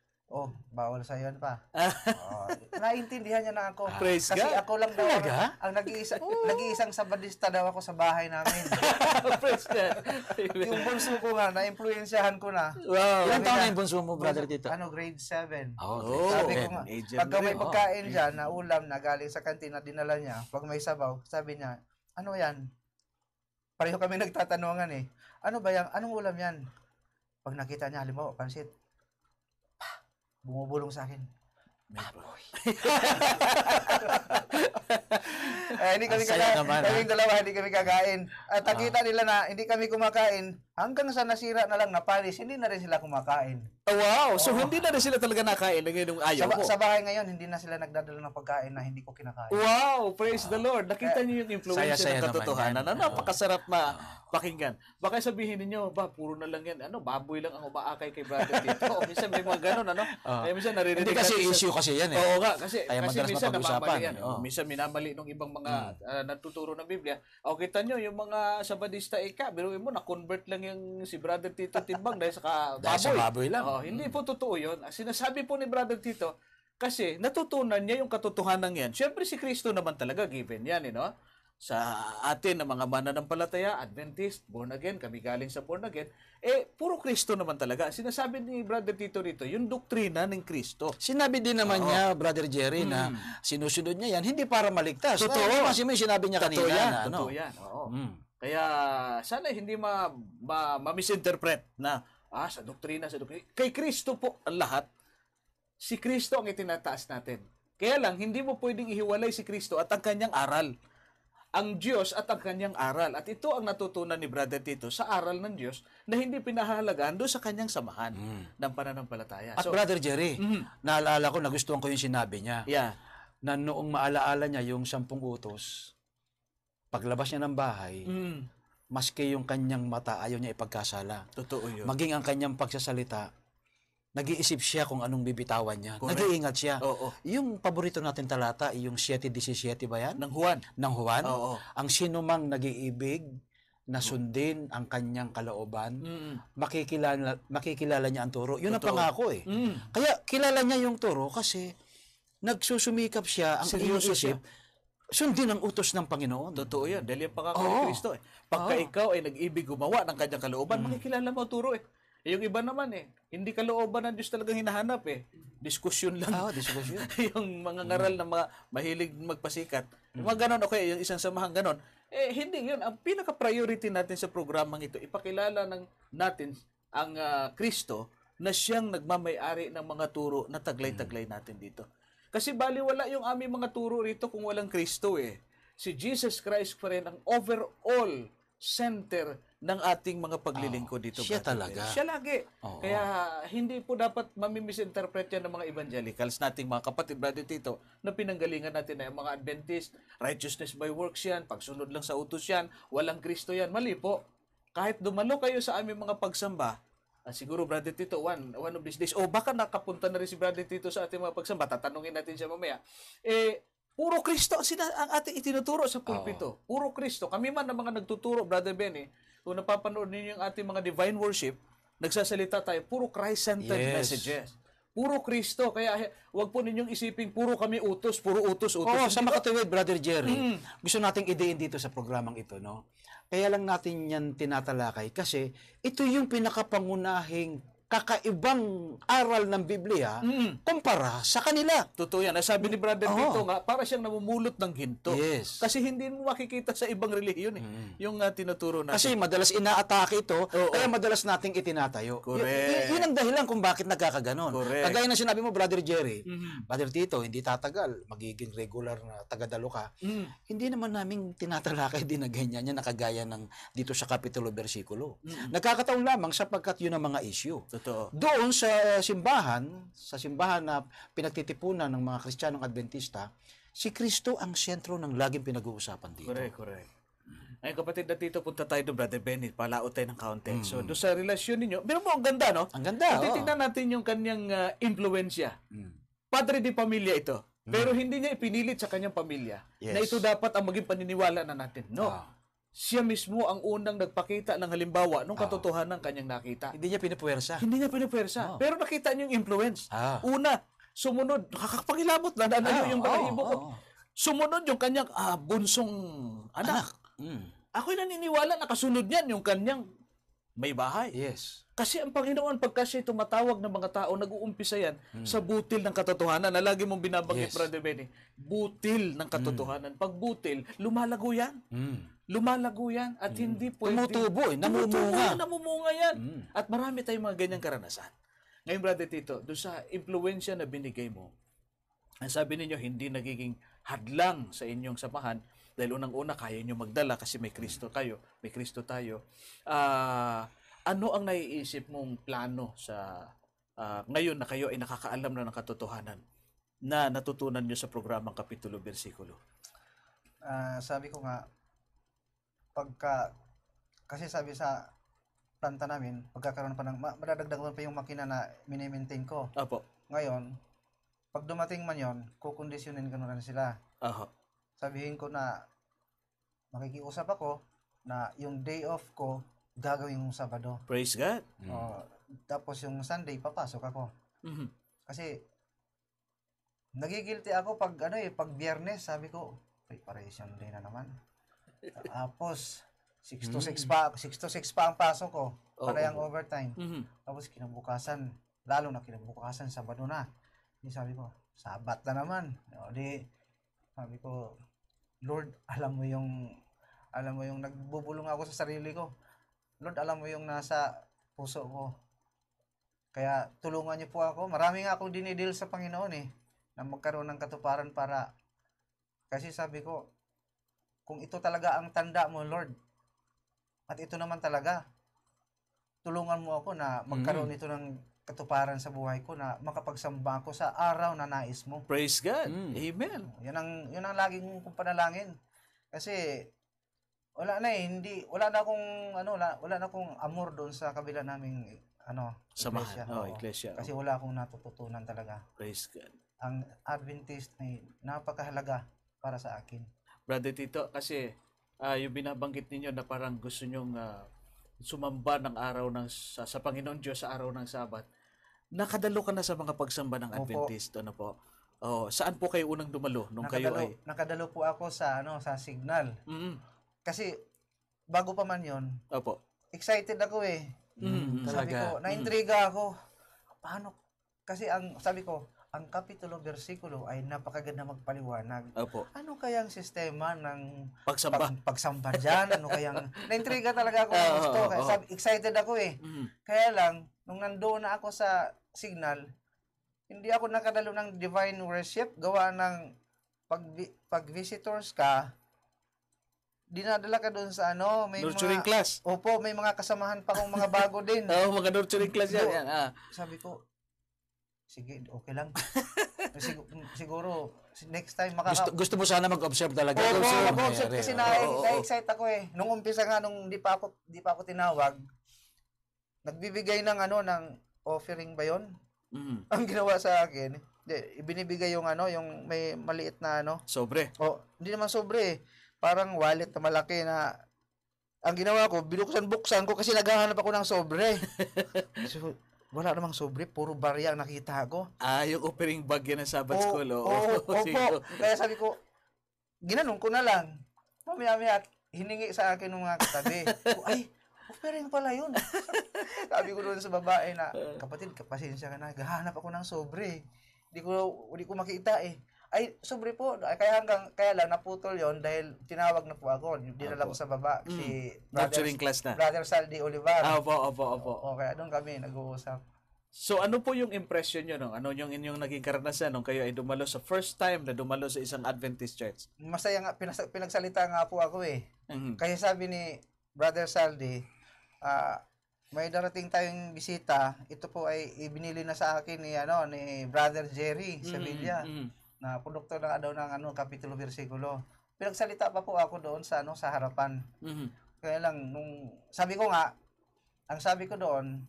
Speaker 9: bawal sa yan pa. Naintindihan niya na ako.
Speaker 2: Praise
Speaker 9: Kasi
Speaker 2: God.
Speaker 9: ako lang daw ang nag-iisang sabadista daw ako sa bahay namin.
Speaker 2: Praise God.
Speaker 9: Yung bunso ko nga, na-influensyahan ko na.
Speaker 2: Wow.
Speaker 8: Ilang taon na yung bunso mo, Brother Tito?
Speaker 9: Grade 7.
Speaker 2: Sabi
Speaker 9: ko nga, pagka may pagkain dyan na ulam na galing sa kantin na dinala niya, pag may sabaw, sabi niya, ano yan? Pareho kami nagtatanungan eh. Ano ba yan? Anong ulam yan? Pag nakita niya, halimbawa, pansit, bumubulong sa akin. Hindi kami kakain. Kaming dalawa, hindi kami kakain. At nakita nila na hindi kami kumakain, hanggang sa nasira na lang na panis, hindi na rin sila kumakain.
Speaker 2: Wow! So, hindi na rin sila talaga nakain ng yung ayaw mo.
Speaker 9: Sa bahay ngayon, hindi na sila nagdadala ng pagkain na hindi ko kinakain.
Speaker 2: Wow! Praise the Lord! Nakita niyo yung influence
Speaker 8: Saya-saya
Speaker 2: ng katotohanan.
Speaker 8: naman yan.
Speaker 2: Napakasarap pakinggan. Baka sabihin ninyo, puro na lang yan. Baboy lang ang umaakay kay brother dito. O, minsan may mga ganun, Kaya minsan naririnig
Speaker 8: Hindi kasi
Speaker 2: natin
Speaker 8: issue kasi yan eh.
Speaker 2: Oo nga, kasi
Speaker 8: madalas
Speaker 2: minsan
Speaker 8: mapag-usapan,
Speaker 2: namamali yan.
Speaker 8: oo.
Speaker 2: Minsan minamali ng ibang mga natuturo ng Biblia. O, kita nyo, yung mga Sabadista biruin mo, na-convert lang yung si brother Tito Timbang dahil sa
Speaker 8: Dahil sa baboy lang.
Speaker 2: Hindi po totoo yun. Sinasabi po ni brother Tito, kasi natutunan niya yung katotohanan yan. Siyempre si Kristo naman talaga, given yan, sa atin na mga mananampalataya, Adventist, born again, kami galing sa born again, puro Kristo naman talaga. Sinasabi ni Brother Tito rito, yung doktrina ng Kristo.
Speaker 8: Sinabi din naman niya, Brother Jerry, na sinusunod niya yan, hindi para maligtas.
Speaker 2: Totoo.
Speaker 8: Kasi may sinabi niya kanina.
Speaker 2: Totoo yan. Oo. Kaya sana hindi ma-misinterpret na sa doktrina. Kay Kristo po ang lahat. Si Kristo ang itinataas natin. Kaya lang, hindi mo pwedeng ihiwalay si Kristo at ang kanyang aral. Ang Diyos at ang kanyang aral. At ito ang natutunan ni Brother Tito sa aral ng Diyos na hindi pinahalagaan doon sa kanyang samahan ng pananampalataya.
Speaker 8: At Brother Jerry, naalala ko, nagustuhan ko yung sinabi niya.
Speaker 2: Yeah.
Speaker 8: Na noong maalaala niya yung 10 utos, paglabas niya ng bahay, maski yung kanyang mata, ayaw niya ipagkasala.
Speaker 2: Totoo yun.
Speaker 8: Maging ang kanyang pagsasalita, nag-iisip siya kung anong bibitawan niya.
Speaker 2: Correct.
Speaker 8: Nag-iingat siya.
Speaker 2: Oo.
Speaker 8: Yung paborito natin talata, yung 7:17 ba yan?
Speaker 2: Ng Juan.
Speaker 8: Ng Juan.
Speaker 2: Oo.
Speaker 8: Ang sinumang nag-iibig na sundin ang kanyang kalooban, makikilala niya ang turo. Yun ang
Speaker 2: Totoo.
Speaker 8: pangako eh. Kaya kilala niya yung turo kasi nagsusumikap siya, ang
Speaker 2: Seryoso
Speaker 8: iniisip, sundin ang utos ng Panginoon.
Speaker 2: Totoo yan. Dahil yung pangako ni Kristo Pagka ikaw ay nag-ibig gumawa ng kanyang kalooban, makikilala mo ang turo yung iba naman hindi kalooban ng Diyos talagang hinahanap Diskusyon lang.
Speaker 8: Diskusyon.
Speaker 2: Yung mga ngaral na mga mahilig magpasikat. Yung mga ganon, okay, yung isang samahang ganon. Hindi yun. Ang pinaka-priority natin sa programang ito, ipakilala natin ang Kristo na siyang nagmamay-ari ng mga turo na taglay-taglay natin dito. Kasi baliwala yung aming mga turo rito kung walang Kristo Si Jesus Christ pa rin ang overall center ng ating mga paglilingkod dito.
Speaker 8: Siya
Speaker 2: Brother
Speaker 8: talaga.
Speaker 2: Ben. Siya lagi. Kaya hindi po dapat mamimisinterpret yan ng mga evangelicals nating mga kapatid, Brother Tito, na pinanggalingan natin na yung mga Adventist, righteousness by works yan, pagsunod lang sa utos yan, walang Kristo yan. Mali po. Kahit dumalo kayo sa aming mga pagsamba, siguro, Brother Tito, one of these days, baka nakapunta na rin si Brother Tito sa ating mga pagsamba, tatanungin natin siya mamaya, puro Kristo ang ating itinuturo sa pulpito. Puro Kristo. Kami man na mga nagtuturo, Brother Benny, kung napapanood ninyo yung ating mga divine worship, nagsasalita tayo, puro Christ-centered messages. Puro Kristo. Kaya wag po ninyong isipin, puro kami utos, puro utos.
Speaker 8: Sa makatuwid, Brother Jerry, gusto nating idein dito sa programang ito, Kaya lang natin yan tinatalakay kasi ito yung pinakapangunahing kakaibang aral ng Biblia kumpara sa kanila.
Speaker 2: Totoo yan. Sabi ni Brother Tito nga, para siyang namumulot ng ginto.
Speaker 8: Yes.
Speaker 2: Kasi hindi mo makikita sa ibang relihiyon yung tinuturo natin.
Speaker 8: Kasi madalas inaatake ito, kaya madalas nating itinatayo.
Speaker 2: Correct.
Speaker 8: Yun ang dahilan kung bakit nagkakaganon.
Speaker 2: Correct.
Speaker 8: Kagaya na sinabi mo, Brother Jerry, Brother Tito, hindi tatagal, magiging regular na tagadalo ka. Hindi naman namin tinatalakay din na ganyan yan, nakagaya ng dito sa kapitulo versikulo. Nagkakataon lamang sapagkat yun ang mga issue.
Speaker 2: Totoo.
Speaker 8: Doon sa simbahan na pinagtitipunan ng mga Kristiyanong Adventista, si Kristo ang sentro ng laging pinag-uusapan dito.
Speaker 2: Correct. Ngayon, kapatid na Tito, punta tayo doon, Brother Benny, palaot tayo ng kaunti. So, doon sa relasyon ninyo, pero mo, ang ganda, no?
Speaker 8: Ang ganda,
Speaker 2: titignan natin yung kanyang impluensya. Padre di pamilya ito. Pero hindi niya ipinilit sa kanyang pamilya na ito dapat ang maging paniniwala na natin. No. Siya mismo ang unang nagpakita ng halimbawa nung katotohanan ng kanyang nakita.
Speaker 8: Hindi niya pinipuwersa.
Speaker 2: Pero nakita niyo yung influence. Una, sumunod, nakakapangilabot na yung balahibo ko. Sumunod yung kanyang bunsong anak. Ako'y naniniwala nakasunod niyan yung kanyang may bahay.
Speaker 8: Yes.
Speaker 2: Kasi ang Panginoon, pagka siya tumatawag ng mga tao, nag-uumpisa yan sa butil ng katotohanan na lagi mong binabanggit, Brother Benny. Butil ng katotohanan. Pag butil, lumalago yan. Lumalago yan at hindi pwede.
Speaker 8: Tumutubo,
Speaker 2: namumunga yan. At marami tayong mga ganyang karanasan. Ngayon, Brother Tito, doon sa impluensya na binigay mo, ang sabi ninyo, hindi nagiging hadlang sa inyong samahan dahil unang-una kaya nyo magdala kasi may Kristo kayo, may Kristo tayo. Ano ang naiisip mong plano sa ngayon na kayo ay nakakaalam na ng katotohanan na natutunan nyo sa programang Kapitulo Bersikulo?
Speaker 9: Sabi ko nga, kasi sabi sa planta namin, pagkakaroon pa madadagdagan pa yung makina na mini-maintain ko.
Speaker 2: Opo.
Speaker 9: Ngayon, pag dumating man yon, kukondisyonin ko na rin sila.
Speaker 2: Aha.
Speaker 9: Sabihin ko na makikiusap ako na yung day off ko gagawin yung Sabado.
Speaker 2: Praise God.
Speaker 9: Tapos yung Sunday papasok ako.
Speaker 2: Mhm.
Speaker 9: Kasi nagigilty ako pag pag Biyernes, sabi ko, preparation day na naman. Tapos 6 to 6 pa ang pasok ko. Para yung overtime.
Speaker 2: Mhm.
Speaker 9: Tapos kinabukasan, lalo na kinabukasan, Sabado na. Di sabi ko, Sabat na naman. Di sabi ko, Lord, alam mo yung nagbubulong ako sa sarili ko. Lord, alam mo yung nasa puso ko. Kaya tulungan niyo po ako. Marami nga akong dinidil sa Panginoon na magkaroon ng katuparan kasi sabi ko, kung ito talaga ang tanda mo, Lord, at ito naman talaga, tulungan mo ako na magkaroon ito ng katuparan sa buhay ko na makapagsamba ako sa araw na nais mo.
Speaker 2: Praise God. Amen.
Speaker 9: Yun ang laging kong panalangin. Kasi wala na akong amor doon sa kabila naming
Speaker 2: Samahan.
Speaker 9: iglesia.
Speaker 2: Iglesia.
Speaker 9: Kasi wala akong natututunan talaga.
Speaker 2: Praise God.
Speaker 9: Ang Adventist ay napakahalaga para sa akin.
Speaker 2: Brother Tito, kasi yung binabanggit ninyo na parang gusto nyong sumamba ng araw sa Panginoon Diyos sa araw ng Sabat. Nakadalo ka na sa mga pagsamba ng Adventist, ano po? Saan po kayo unang dumalo nung kayo ay?
Speaker 9: Nakadalo po ako sa Signal. Kasi bago pa man 'yon.
Speaker 2: Opo.
Speaker 9: Excited ako Sabi ko, naintriga ako. Paano? Kasi sabi ko, ang kapitulo bersikulo ay napakaganda magpaliwanag.
Speaker 2: Opo.
Speaker 9: Ano kayang sistema ng pagsamba dyan? Ano kayang naintriga talaga ako ng gusto. Kaya excited ako Kaya lang, nung nandoon na ako sa Signal, hindi ako nakadalo ng divine worship. Gawa ng pag visitors ka, dinadala ka doon sa may
Speaker 2: nurturing class.
Speaker 9: Opo, may mga kasamahan pa akong mga bago din.
Speaker 2: Mga nurturing class yan.
Speaker 9: Sabi ko, sige, okay lang. Siguro, next time
Speaker 8: Gusto mo sana mag-observe talaga.
Speaker 9: Mag-observe kasi na-excite ako Nung umpisa nga, nung di pa ako tinawag, nagbibigay ng ng offering ba yon? Ang ginawa sa akin, ibinibigay yung yung may maliit na
Speaker 2: sobre.
Speaker 9: Hindi naman sobre Parang wallet na malaki na ang ginawa ko, buksan ko kasi naghahanap ako ng sobre. So, wala namang sobre, puro barya ang nakita ko.
Speaker 2: Yung offering bag yan ng Sabbath School.
Speaker 9: Opo. Kaya sabi ko, ginanong ko na lang. Mamaya hiningi sa akin ng mga katabi. Ay, offering pala yun. Sabi ko doon sa babae na, kapatid, pasensya ka na, gahanap ako ng sobre. Hindi ko makita Ay, sobre po. Kaya lang naputol yon dahil tinawag na po ako. Dinala ko sa baba si Brother Saldi Olivar.
Speaker 2: Opo.
Speaker 9: Kaya doon kami nag-uusap.
Speaker 2: So ano po yung impression nyo Ano yung inyong naging karanasan nung kayo ay dumalo sa first time na dumalo sa isang Adventist church?
Speaker 9: Masaya nga, pinagsalita nga po ako Kaya sabi ni Brother Saldi, may darating tayong bisita. Ito po ay ibinili na sa akin ni Brother Jerry Sevilla. Na produkto na daw ng kapitulo bersikulo. Pinagsalita pa po ako doon sa sa harapan. Kaya lang sabi ko doon,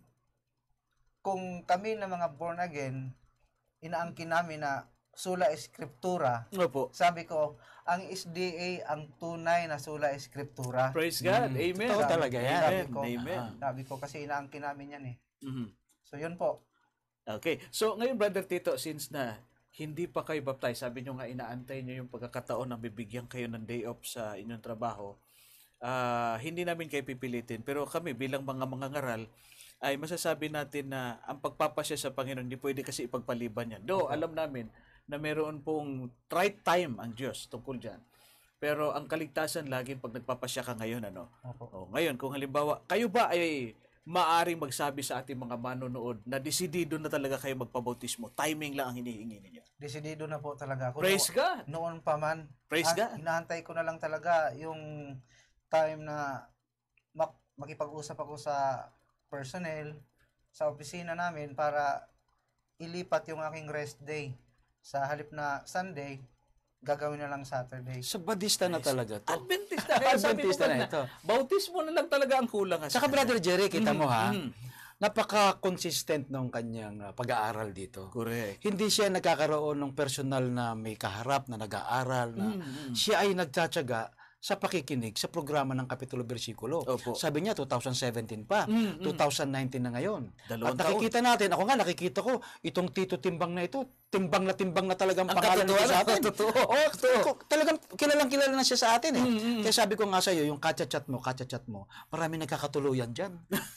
Speaker 9: kung kami na mga born again, inaangkin namin na sola escriptura.
Speaker 2: Opo.
Speaker 9: Sabi ko, ang SDA ang tunay na sola escriptura.
Speaker 2: Praise God. Amen.
Speaker 8: Totoo talaga yan.
Speaker 2: Amen.
Speaker 9: Sabi ko kasi inaangkin namin yan So yun po.
Speaker 2: Okay. So ngayon Brother Tito, since na hindi pa kayo baptize, sabi nyo nga inaantay nyo yung pagkakataon na bibigyan kayo ng day off sa inyong trabaho, hindi namin kayo pipilitin. Pero kami bilang mga ngaral ay masasabi natin na ang pagpapasya sa Panginoon hindi pwede kasi ipagpaliban yan. Alam namin na meron pong right time ang Diyos tungkol dyan. Pero ang kaligtasan lagi pag nagpapasya ka ngayon, ngayon, kung halimbawa, kayo ba ay maaring magsabi sa ating mga manonood na desidido na talaga kayo magpabautismo? Timing lang ang hinihingi ninyo.
Speaker 9: Desidido na po talaga ako.
Speaker 2: Praise God!
Speaker 9: Noon pa man.
Speaker 2: Praise God!
Speaker 9: Hinahantay ko na lang talaga yung time na makipag-usap ako sa personnel, sa opisina namin para ilipat yung aking rest day. Sa halip na Sunday, gagawin na lang Saturday.
Speaker 8: Sa badista na talaga to.
Speaker 2: Adventista. Kaya sabi ko
Speaker 8: Adventista na
Speaker 2: na,
Speaker 8: ito.
Speaker 2: bautismo na lang talaga ang kulang.
Speaker 8: Saka Brother Jerry, kita mo ha,
Speaker 2: Mm.
Speaker 8: napaka-consistent ng kanyang pag-aaral dito.
Speaker 2: Correct.
Speaker 8: Hindi siya nagkakaroon ng personal na may kaharap na nag-aaral na siya ay nagtsatsaga sa pakikinig sa programa ng Kapitulo Bersikulo.
Speaker 2: Opo.
Speaker 8: Sabi niya 2017 pa, 2019 na ngayon.
Speaker 2: Dalawang
Speaker 8: At nakikita natin, ako nga nakikita ko itong Tito Timbang na ito, timbang na talagang
Speaker 2: Ang
Speaker 8: pangalan nito sa atin.
Speaker 2: Totoo.
Speaker 8: Talagang kilalang-kilala na siya sa atin eh. Kaya sabi ko nga sa iyo, yung kachat-chat mo, marami nagkakatuluyan dyan.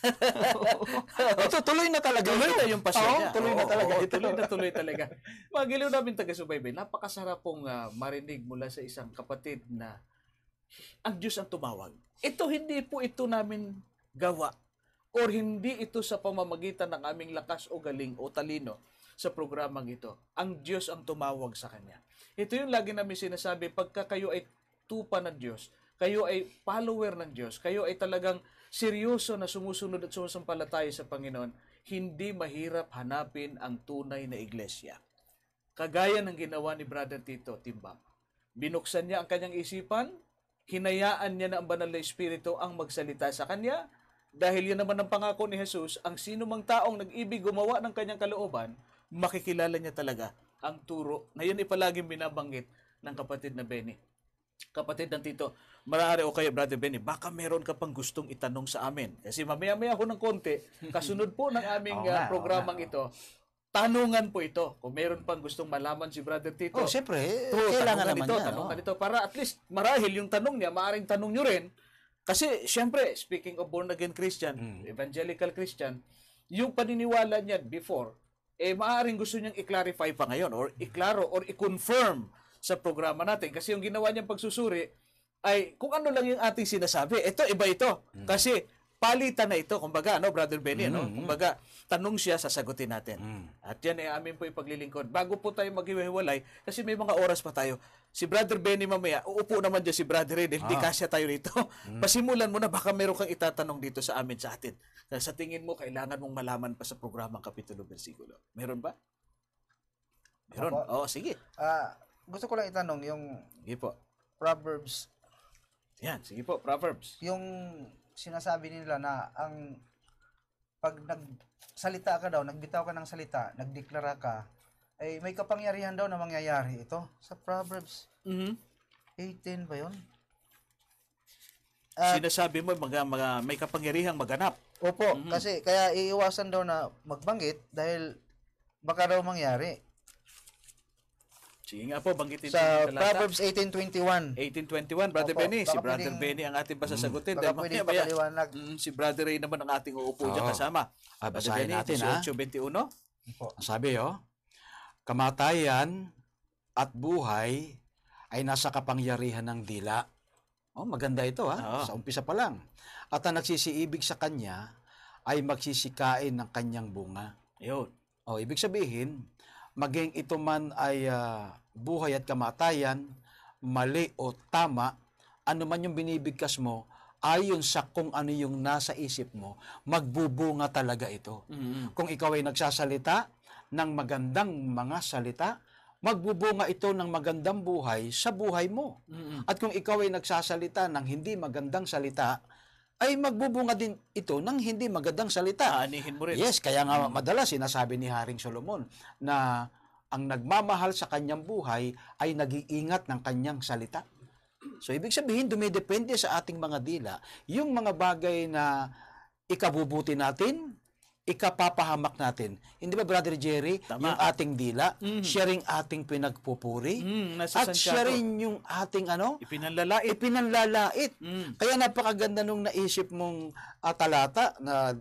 Speaker 8: Ito, tuloy na talaga.
Speaker 2: Tuloy na yung pasyon
Speaker 8: Oo,
Speaker 2: niya.
Speaker 8: tuloy na
Speaker 2: Oo,
Speaker 8: talaga.
Speaker 2: oo,
Speaker 8: Ito.
Speaker 2: tuloy talaga. Mga giliw namin taga-subaybay, napakasarap pong marinig mula sa isang kapatid na ang Diyos ang tumawag. Ito, hindi po ito namin gawa or hindi ito sa pamamagitan ng aming lakas o galing o talino sa programang ito. Ang Diyos ang tumawag sa Kanya. Ito yung lagi namin sinasabi, pagka kayo ay tupa ng Diyos, kayo ay follower ng Diyos, kayo ay talagang seryoso na sumusunod at sumusampalataya sa Panginoon, hindi mahirap hanapin ang tunay na iglesia. Kagaya ng ginawa ni Brother Tito Timbang. Binuksan niya ang kanyang isipan, hinayaan niya na ang banal na Espiritu ang magsalita sa kanya, dahil yan naman ang pangako ni Jesus, ang sino mang taong nag-ibig gumawa ng kanyang kalooban, makikilala niya talaga ang turo na yun ay palaging binabanggit ng kapatid na Benny. Kapatid ng Tito, marahari o kayo, Brother Benny, baka meron ka pang gustong itanong sa amin. Kasi mamaya-maya ako ng konti, kasunod po ng aming programang ito, tanungan po ito. Kung meron pang gustong malaman si Brother Tito,
Speaker 8: Oh, siyempre,
Speaker 2: kailangan
Speaker 8: kailangan naman
Speaker 2: ito,
Speaker 8: yan.
Speaker 2: tanungan ito. Para at least marahil yung tanong niya, maaaring tanong nyo rin. Kasi, siyempre, speaking of born-again Christian, evangelical Christian, yung paniniwala niya before, maaaring gusto niyang i-clarify pa ngayon or i-klaro or i-confirm sa programa natin. Kasi yung ginawa niyang pagsusuri ay kung ano lang yung ating sinasabi. Ito, iba ito. Kasi palitan na ito. Kumbaga, Brother Benny, kumbaga, tanong siya, sasagutin natin. At yan ay amin po ipaglilingkod. Bago po tayo maghiwalay, kasi may mga oras pa tayo. Si Brother Benny mamaya, uupo naman dyan si Brother Red. Hindi kasya tayo rito. Pasimulan mo na, baka meron kang itatanong dito sa amin, sa atin. Sa tingin mo, kailangan mong malaman pa sa programang Kapitulo Bersikulo. Meron ba? Meron. Oo, sige.
Speaker 9: Gusto ko lang itanong yung
Speaker 2: Sige po.
Speaker 9: Proverbs,
Speaker 2: Yan, sige po, Proverbs.
Speaker 9: yung sinasabi nila na ang pag nagsalita ka daw, nagbitaw ka ng salita, nagdeklara ka, ay may kapangyarihan daw na mangyayari. Ito, sa Proverbs 18 ba yun?
Speaker 2: Sinasabi mo, may kapangyarihang maganap.
Speaker 9: Opo, kasi kaya iiwasan daw na magbanggit dahil baka daw mangyari.
Speaker 2: Sige nga po, banggitin
Speaker 9: Sa
Speaker 2: natin yung talata.
Speaker 9: Proverbs 18:21.
Speaker 2: 18:21, Brother
Speaker 9: Opo,
Speaker 2: Benny. Si
Speaker 9: baka
Speaker 2: Brother
Speaker 9: pwedeng-
Speaker 2: Benny ang ating pasasagutin.
Speaker 9: Baka
Speaker 2: Dahil
Speaker 9: pwedeng
Speaker 2: mamaya,
Speaker 9: pakaliwanag.
Speaker 2: si Brother Ray naman ang ating uupo dyan
Speaker 8: Oo.
Speaker 2: kasama. Brother
Speaker 8: Basahin
Speaker 2: Benny,
Speaker 8: natin,
Speaker 2: 18:21.
Speaker 8: Ang sabi, kamatayan at buhay ay nasa kapangyarihan ng dila. Maganda ito
Speaker 2: Oo.
Speaker 8: sa umpisa pa lang. At ang nagsisiibig sa kanya ay magsisikain ng kanyang bunga.
Speaker 2: Ayun.
Speaker 8: Ibig sabihin, maging ito man ay buhay at kamatayan, mali o tama, ano man yung binibigkas mo, ayon sa kung ano yung nasa isip mo, magbubunga talaga ito. Kung ikaw ay nagsasalita ng magandang mga salita, magbubunga ito ng magandang buhay sa buhay mo. At kung ikaw ay nagsasalita ng hindi magandang salita, ay magbubunga din ito ng hindi magandang salita.
Speaker 2: Aanihin mo rin.
Speaker 8: Yes, kaya nga madalas sinasabi ni Haring Solomon na ang nagmamahal sa kanyang buhay ay nag-iingat ng kanyang salita. So, ibig sabihin, dumidepende sa ating mga dila yung mga bagay na ikabubuti natin, ikapapahamak natin. Hindi ba, Brother Jerry,
Speaker 2: Tama.
Speaker 8: yung ating dila, siya ring ating pinagpupuri,
Speaker 2: Nasa
Speaker 8: at
Speaker 2: Santiago.
Speaker 8: siya rin yung ating
Speaker 2: Ipinanlalait.
Speaker 8: ipinanlalait. Kaya napakaganda nung naisip mong talata na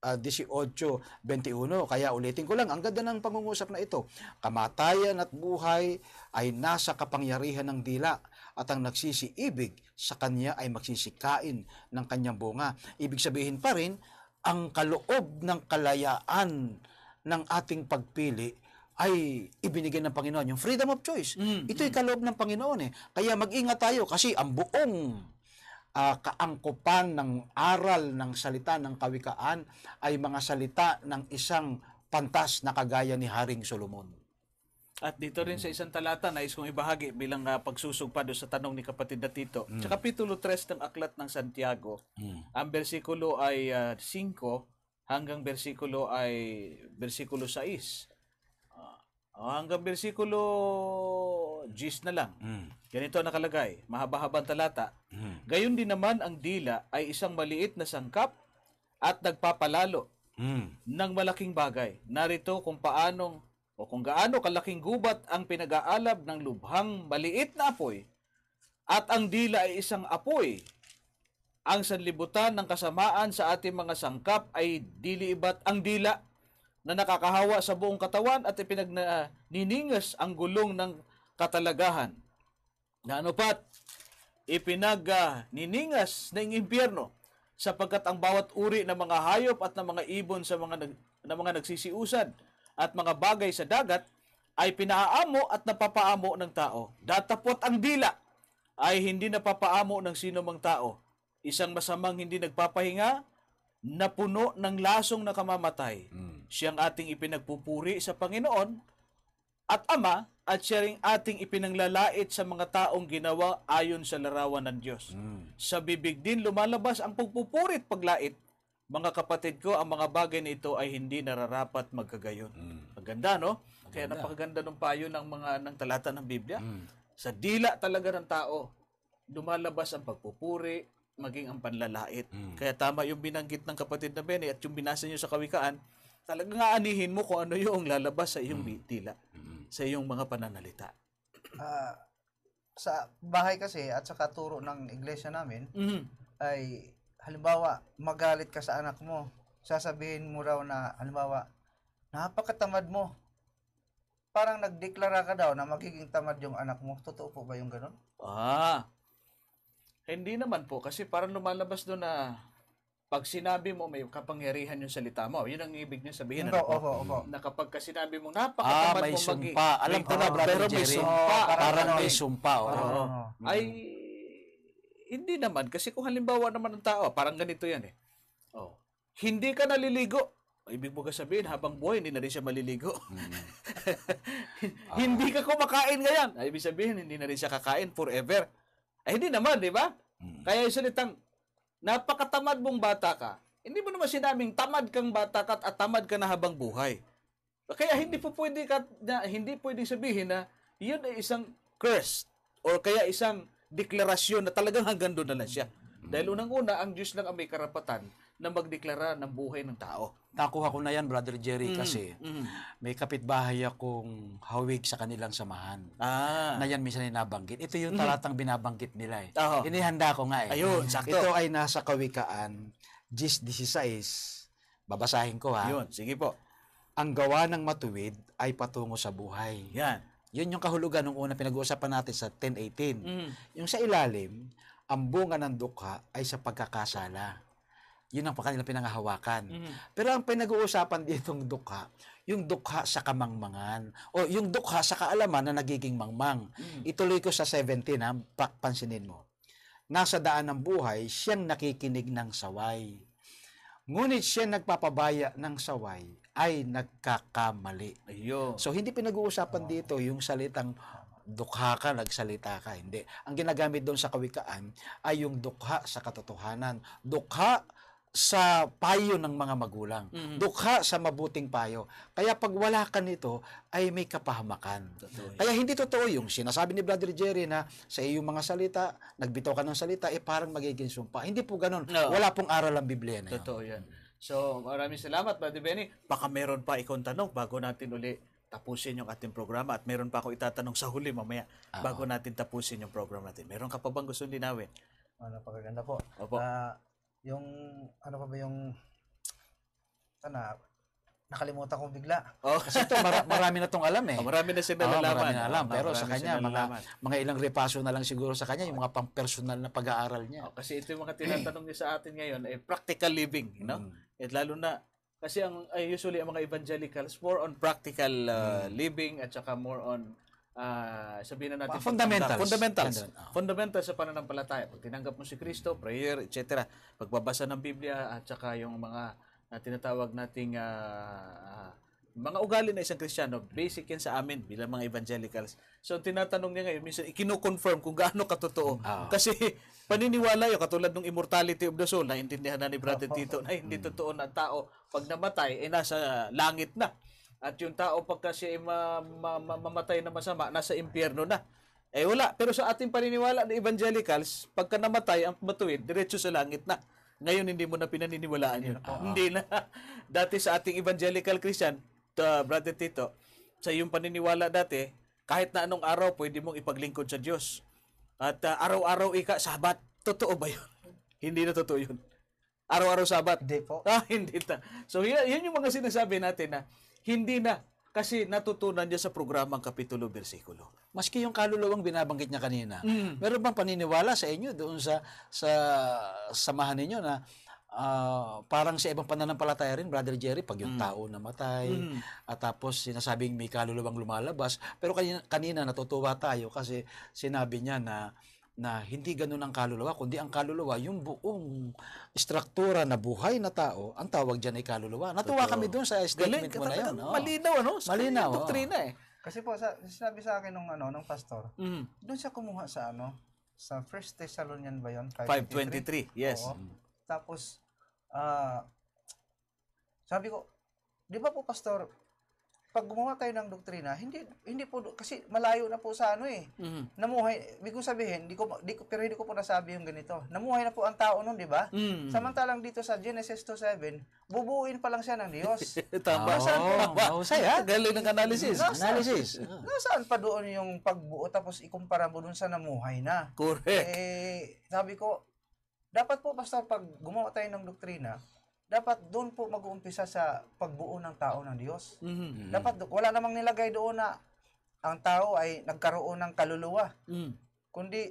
Speaker 8: 18:21. Kaya ulitin ko lang, ang ganda ng pangungusap na ito. Kamatayan at buhay ay nasa kapangyarihan ng dila at ang nagsisiibig sa kanya ay magsisikain ng kanyang bunga. Ibig sabihin pa rin, ang kaloob ng kalayaan ng ating pagpili ay ibinigay ng Panginoon. Yung freedom of choice. Ito'y kaloob ng Panginoon eh. Kaya mag-ingat tayo kasi ang buong kaangkupan ng aral ng salita ng kawikaan ay mga salita ng isang pantas na kagaya ni Haring Solomon.
Speaker 2: At dito rin sa isang talata, nais kong ibahagi bilang pagsusugpa doon sa tanong ni kapatid na Tito. Sa Kapitulo 3 ng Aklat ng Santiago, ang bersikulo ay 5 hanggang bersikulo 6. Hanggang bersikulo 10 na lang. Ganito nakalagay, mahaba-habang talata. Gayon din naman ang dila ay isang maliit na sangkap at nagpapalalo ng malaking bagay. Narito kung paanong o kung gaano kalaking gubat ang pinag-aalab ng lubhang maliit na apoy, at ang dila ay isang apoy. Ang sanlibutan ng kasamaan sa ating mga sangkap ay diliibat ang dila na nakakahawa sa buong katawan at ipinagniningas ang gulong ng katalagahan. Na ano pat, ipinagniningas ng impyerno, sapagkat ang bawat uri ng mga hayop at ng mga ibon sa mga nagsisiusad at mga bagay sa dagat ay pinaamo at napapaamo ng tao. Datapot ang dila ay hindi napapaamo ng sino mang tao. Isang masamang hindi nagpapahinga na puno ng lasong na kamamatay. Siyang ating ipinagpupuri sa Panginoon at Ama, at siya ring ating ipinanglalait sa mga taong ginawa ayon sa larawan ng Diyos. Sa bibig din lumalabas ang pagpupurit paglait. Mga kapatid ko, ang mga bagay na ito ay hindi nararapat magkagayon. Maganda, no? Kaya napakaganda ng payo ng talata ng Biblia. Sa dila talaga ng tao, lumalabas ang pagpupuri, maging ang panlalait. Kaya tama yung binanggit ng kapatid na Benny at yung binasa nyo sa Kawikaan, talagang aanihin mo kung ano yung lalabas sa iyong dila, sa iyong mga pananalita.
Speaker 9: Sa bahay kasi at sa katuro ng iglesia namin, ay halimbawa, magalit ka sa anak mo, sasabihin mo raw na, halimbawa, napakatamad mo. Parang nagdeklara ka daw na magiging tamad yung anak mo. Totoo po ba yung ganun?
Speaker 2: Hindi naman po, kasi parang lumalabas doon na pag sinabi mo may kapangyarihan yung salita mo, yun ang ibig niya sabihin.
Speaker 9: Opo.
Speaker 2: Na kapag sinabi mo napakatamad
Speaker 8: may
Speaker 2: mo
Speaker 8: sumpa. Alam ko na, Brother
Speaker 2: pero may
Speaker 8: Jerry.
Speaker 2: sumpa.
Speaker 8: Parang may sumpa.
Speaker 2: Ay, hindi naman. Kasi kung halimbawa naman ng tao, parang ganito yan eh. Hindi ka naliligo. Ibig mo sabihin, habang buhay, hindi na rin siya maliligo. Hindi ka kumakain ngayon. Ibig sabihin, hindi na rin siya kakain forever. Ay, hindi naman, di ba? Kaya yung salitang, napakatamad mong bata ka, hindi mo naman sinabing tamad kang bata ka at tamad ka na habang buhay. Kaya hindi pwedeng sabihin na yun ay isang curse or kaya isang deklarasyon na talagang hanggang doon na lang siya. Dahil unang-una, ang Diyos lang ang may karapatan na magdeklara ng buhay ng tao.
Speaker 8: Nakuha ko na yan, Brother Jerry, kasi may kapitbahay akong hawig sa kanilang samahan. Na yan minsan ay nabanggit. Ito yung talatang binabanggit nila eh. Inihanda ko nga eh.
Speaker 2: Ayun, sakto.
Speaker 8: Ito ay nasa Kawikaan 10:16. Babasahin ko ha.
Speaker 2: Yun, sige po.
Speaker 8: Ang gawa ng matuwid ay patungo sa buhay.
Speaker 2: Yan.
Speaker 8: Yun yung kahulugan nung una pinag-uusapan natin sa 10:18. Yung sa ilalim, ang bunga ng dukha ay sa pagkakasala. Yun ang kanilang pinangahawakan. Pero ang pinag-uusapan ditong dukha, yung dukha sa kamangmangan o yung dukha sa kaalaman na nagiging mangmang. Ituloy ko sa 17 ha, pansinin mo. Nasa daan ng buhay, siyang nakikinig ng saway. Ngunit siya nagpapabaya ng saway ay nagkakamali.
Speaker 2: Ayun.
Speaker 8: So hindi pinag-uusapan dito yung salitang dukha ka, nagsalita ka. Hindi. Ang ginagamit doon sa Kawikaan ay yung dukha sa katotohanan. Dukha sa payo ng mga magulang. Dukha sa mabuting payo. Kaya pag wala ka nito, ay may kapahamakan. Kaya hindi totoo yung sinasabi ni Brother Jerry na sa iyong mga salita, nagbitaw ka ng salita, parang magiging sumpa. Hindi po ganun.
Speaker 2: No.
Speaker 8: Wala pong aral ang Biblia na yan.
Speaker 2: Totoo yan. So, maraming salamat, Brother Benny. Baka meron pa ikong tanong bago natin uli tapusin yung ating programa. At meron pa ako itatanong sa huli mamaya bago natin tapusin yung program natin. Meron ka pa bang gusto linawin?
Speaker 9: Napakaganda po.
Speaker 2: Opo.
Speaker 9: Yung, ano pa ba yung, nakalimutan ko bigla.
Speaker 8: Kasi ito, marami na itong alam eh.
Speaker 2: Marami na siya nalalaman.
Speaker 8: Marami na alam. Pero
Speaker 2: Marami
Speaker 8: sa kanya,
Speaker 2: siya nalalaman.
Speaker 8: mga ilang repaso na lang siguro sa kanya, yung mga pang-personal na pag-aaral niya.
Speaker 2: Kasi ito yung mga tinatanong niya sa atin ngayon, practical living. You know? At lalo na, kasi usually ang mga evangelicals, more on practical living at saka more on sabihin na natin fundamentals sa pananampalataya. Pag tinanggap mo si Kristo, prayer, etc. Pagbabasa ng Biblia at saka yung mga tinatawag nating Mga ugali na isang Kristiyano, basic yan sa amin bilang mga evangelicals. So, tinatanong niya ngayon, minsan, ikino-confirm kung gaano katotoo. Kasi, paniniwala yun, katulad ng immortality of the soul, naintindihan na ni Brother Tito, na hindi totoo na tao, pag namatay, nasa langit na. At yung tao, pagka siya mamatay na masama, nasa impyerno na. Wala. Pero sa ating paniniwala ng evangelicals, pagka namatay, ang matuwid, diretso sa langit na. Ngayon, hindi mo na pinaniniwalaan yun. Hindi na. Dati sa ating evangelical Christian, Brother Tito, sa iyong paniniwala dati, kahit na anong araw, pwede mong ipaglingkod sa Diyos. At araw-araw Sabat. Totoo ba yun? Hindi na totoo yun. Araw-araw Sabat.
Speaker 9: Hindi po.
Speaker 2: Hindi na. So, yun yung mga sinasabi natin na hindi na. Kasi natutunan niya sa programang Kapitulo, Bersikulo.
Speaker 8: Maski yung kaluluwang binabanggit niya kanina, meron bang paniniwala sa inyo doon sa samahan ninyo na parang sa ibang pananampalataya rin, Brother Jerry, pag yung tao namatay, at tapos sinasabing may kaluluwang lumalabas, pero kanina natutuwa tayo kasi sinabi niya na hindi ganun ang kaluluwa, kundi ang kaluluwa, yung buong struktura na buhay na tao, ang tawag dyan ay kaluluwa. Natuwa kami doon sa statement mo na yun.
Speaker 2: Malinaw, ano?
Speaker 8: Malinaw.
Speaker 2: Doktrina eh.
Speaker 9: Kasi po, sinabi sa akin nung pastor, doon siya kumuha sa sa 1 Thessalonian ba yun?
Speaker 2: 5:23, yes.
Speaker 9: Oo. Tapos, sabi ko, di ba po pastor, pag gumawa tayo ng doktrina, hindi po, kasi malayo na po sa namuhay, ibig sabihin, pero hindi ko po nasabi yung ganito. Namuhay na po ang tao nun, di ba? Samantalang dito sa Genesis 2:7, bubuuin pa lang siya ng Diyos.
Speaker 2: Tama.
Speaker 8: Mahusay ha?
Speaker 2: Galing ng analysis.
Speaker 9: Nasaan pa doon yung pagbuo tapos ikumpara mo doon sa namuhay na?
Speaker 2: Correct.
Speaker 9: Sabi ko, dapat po pastor, pag gumawa tayo ng doktrina, dapat doon po mag-uumpisa sa pagbuo ng tao ng Diyos. Dapat wala namang nilagay doon na ang tao ay nagkaroon ng kaluluwa. Kundi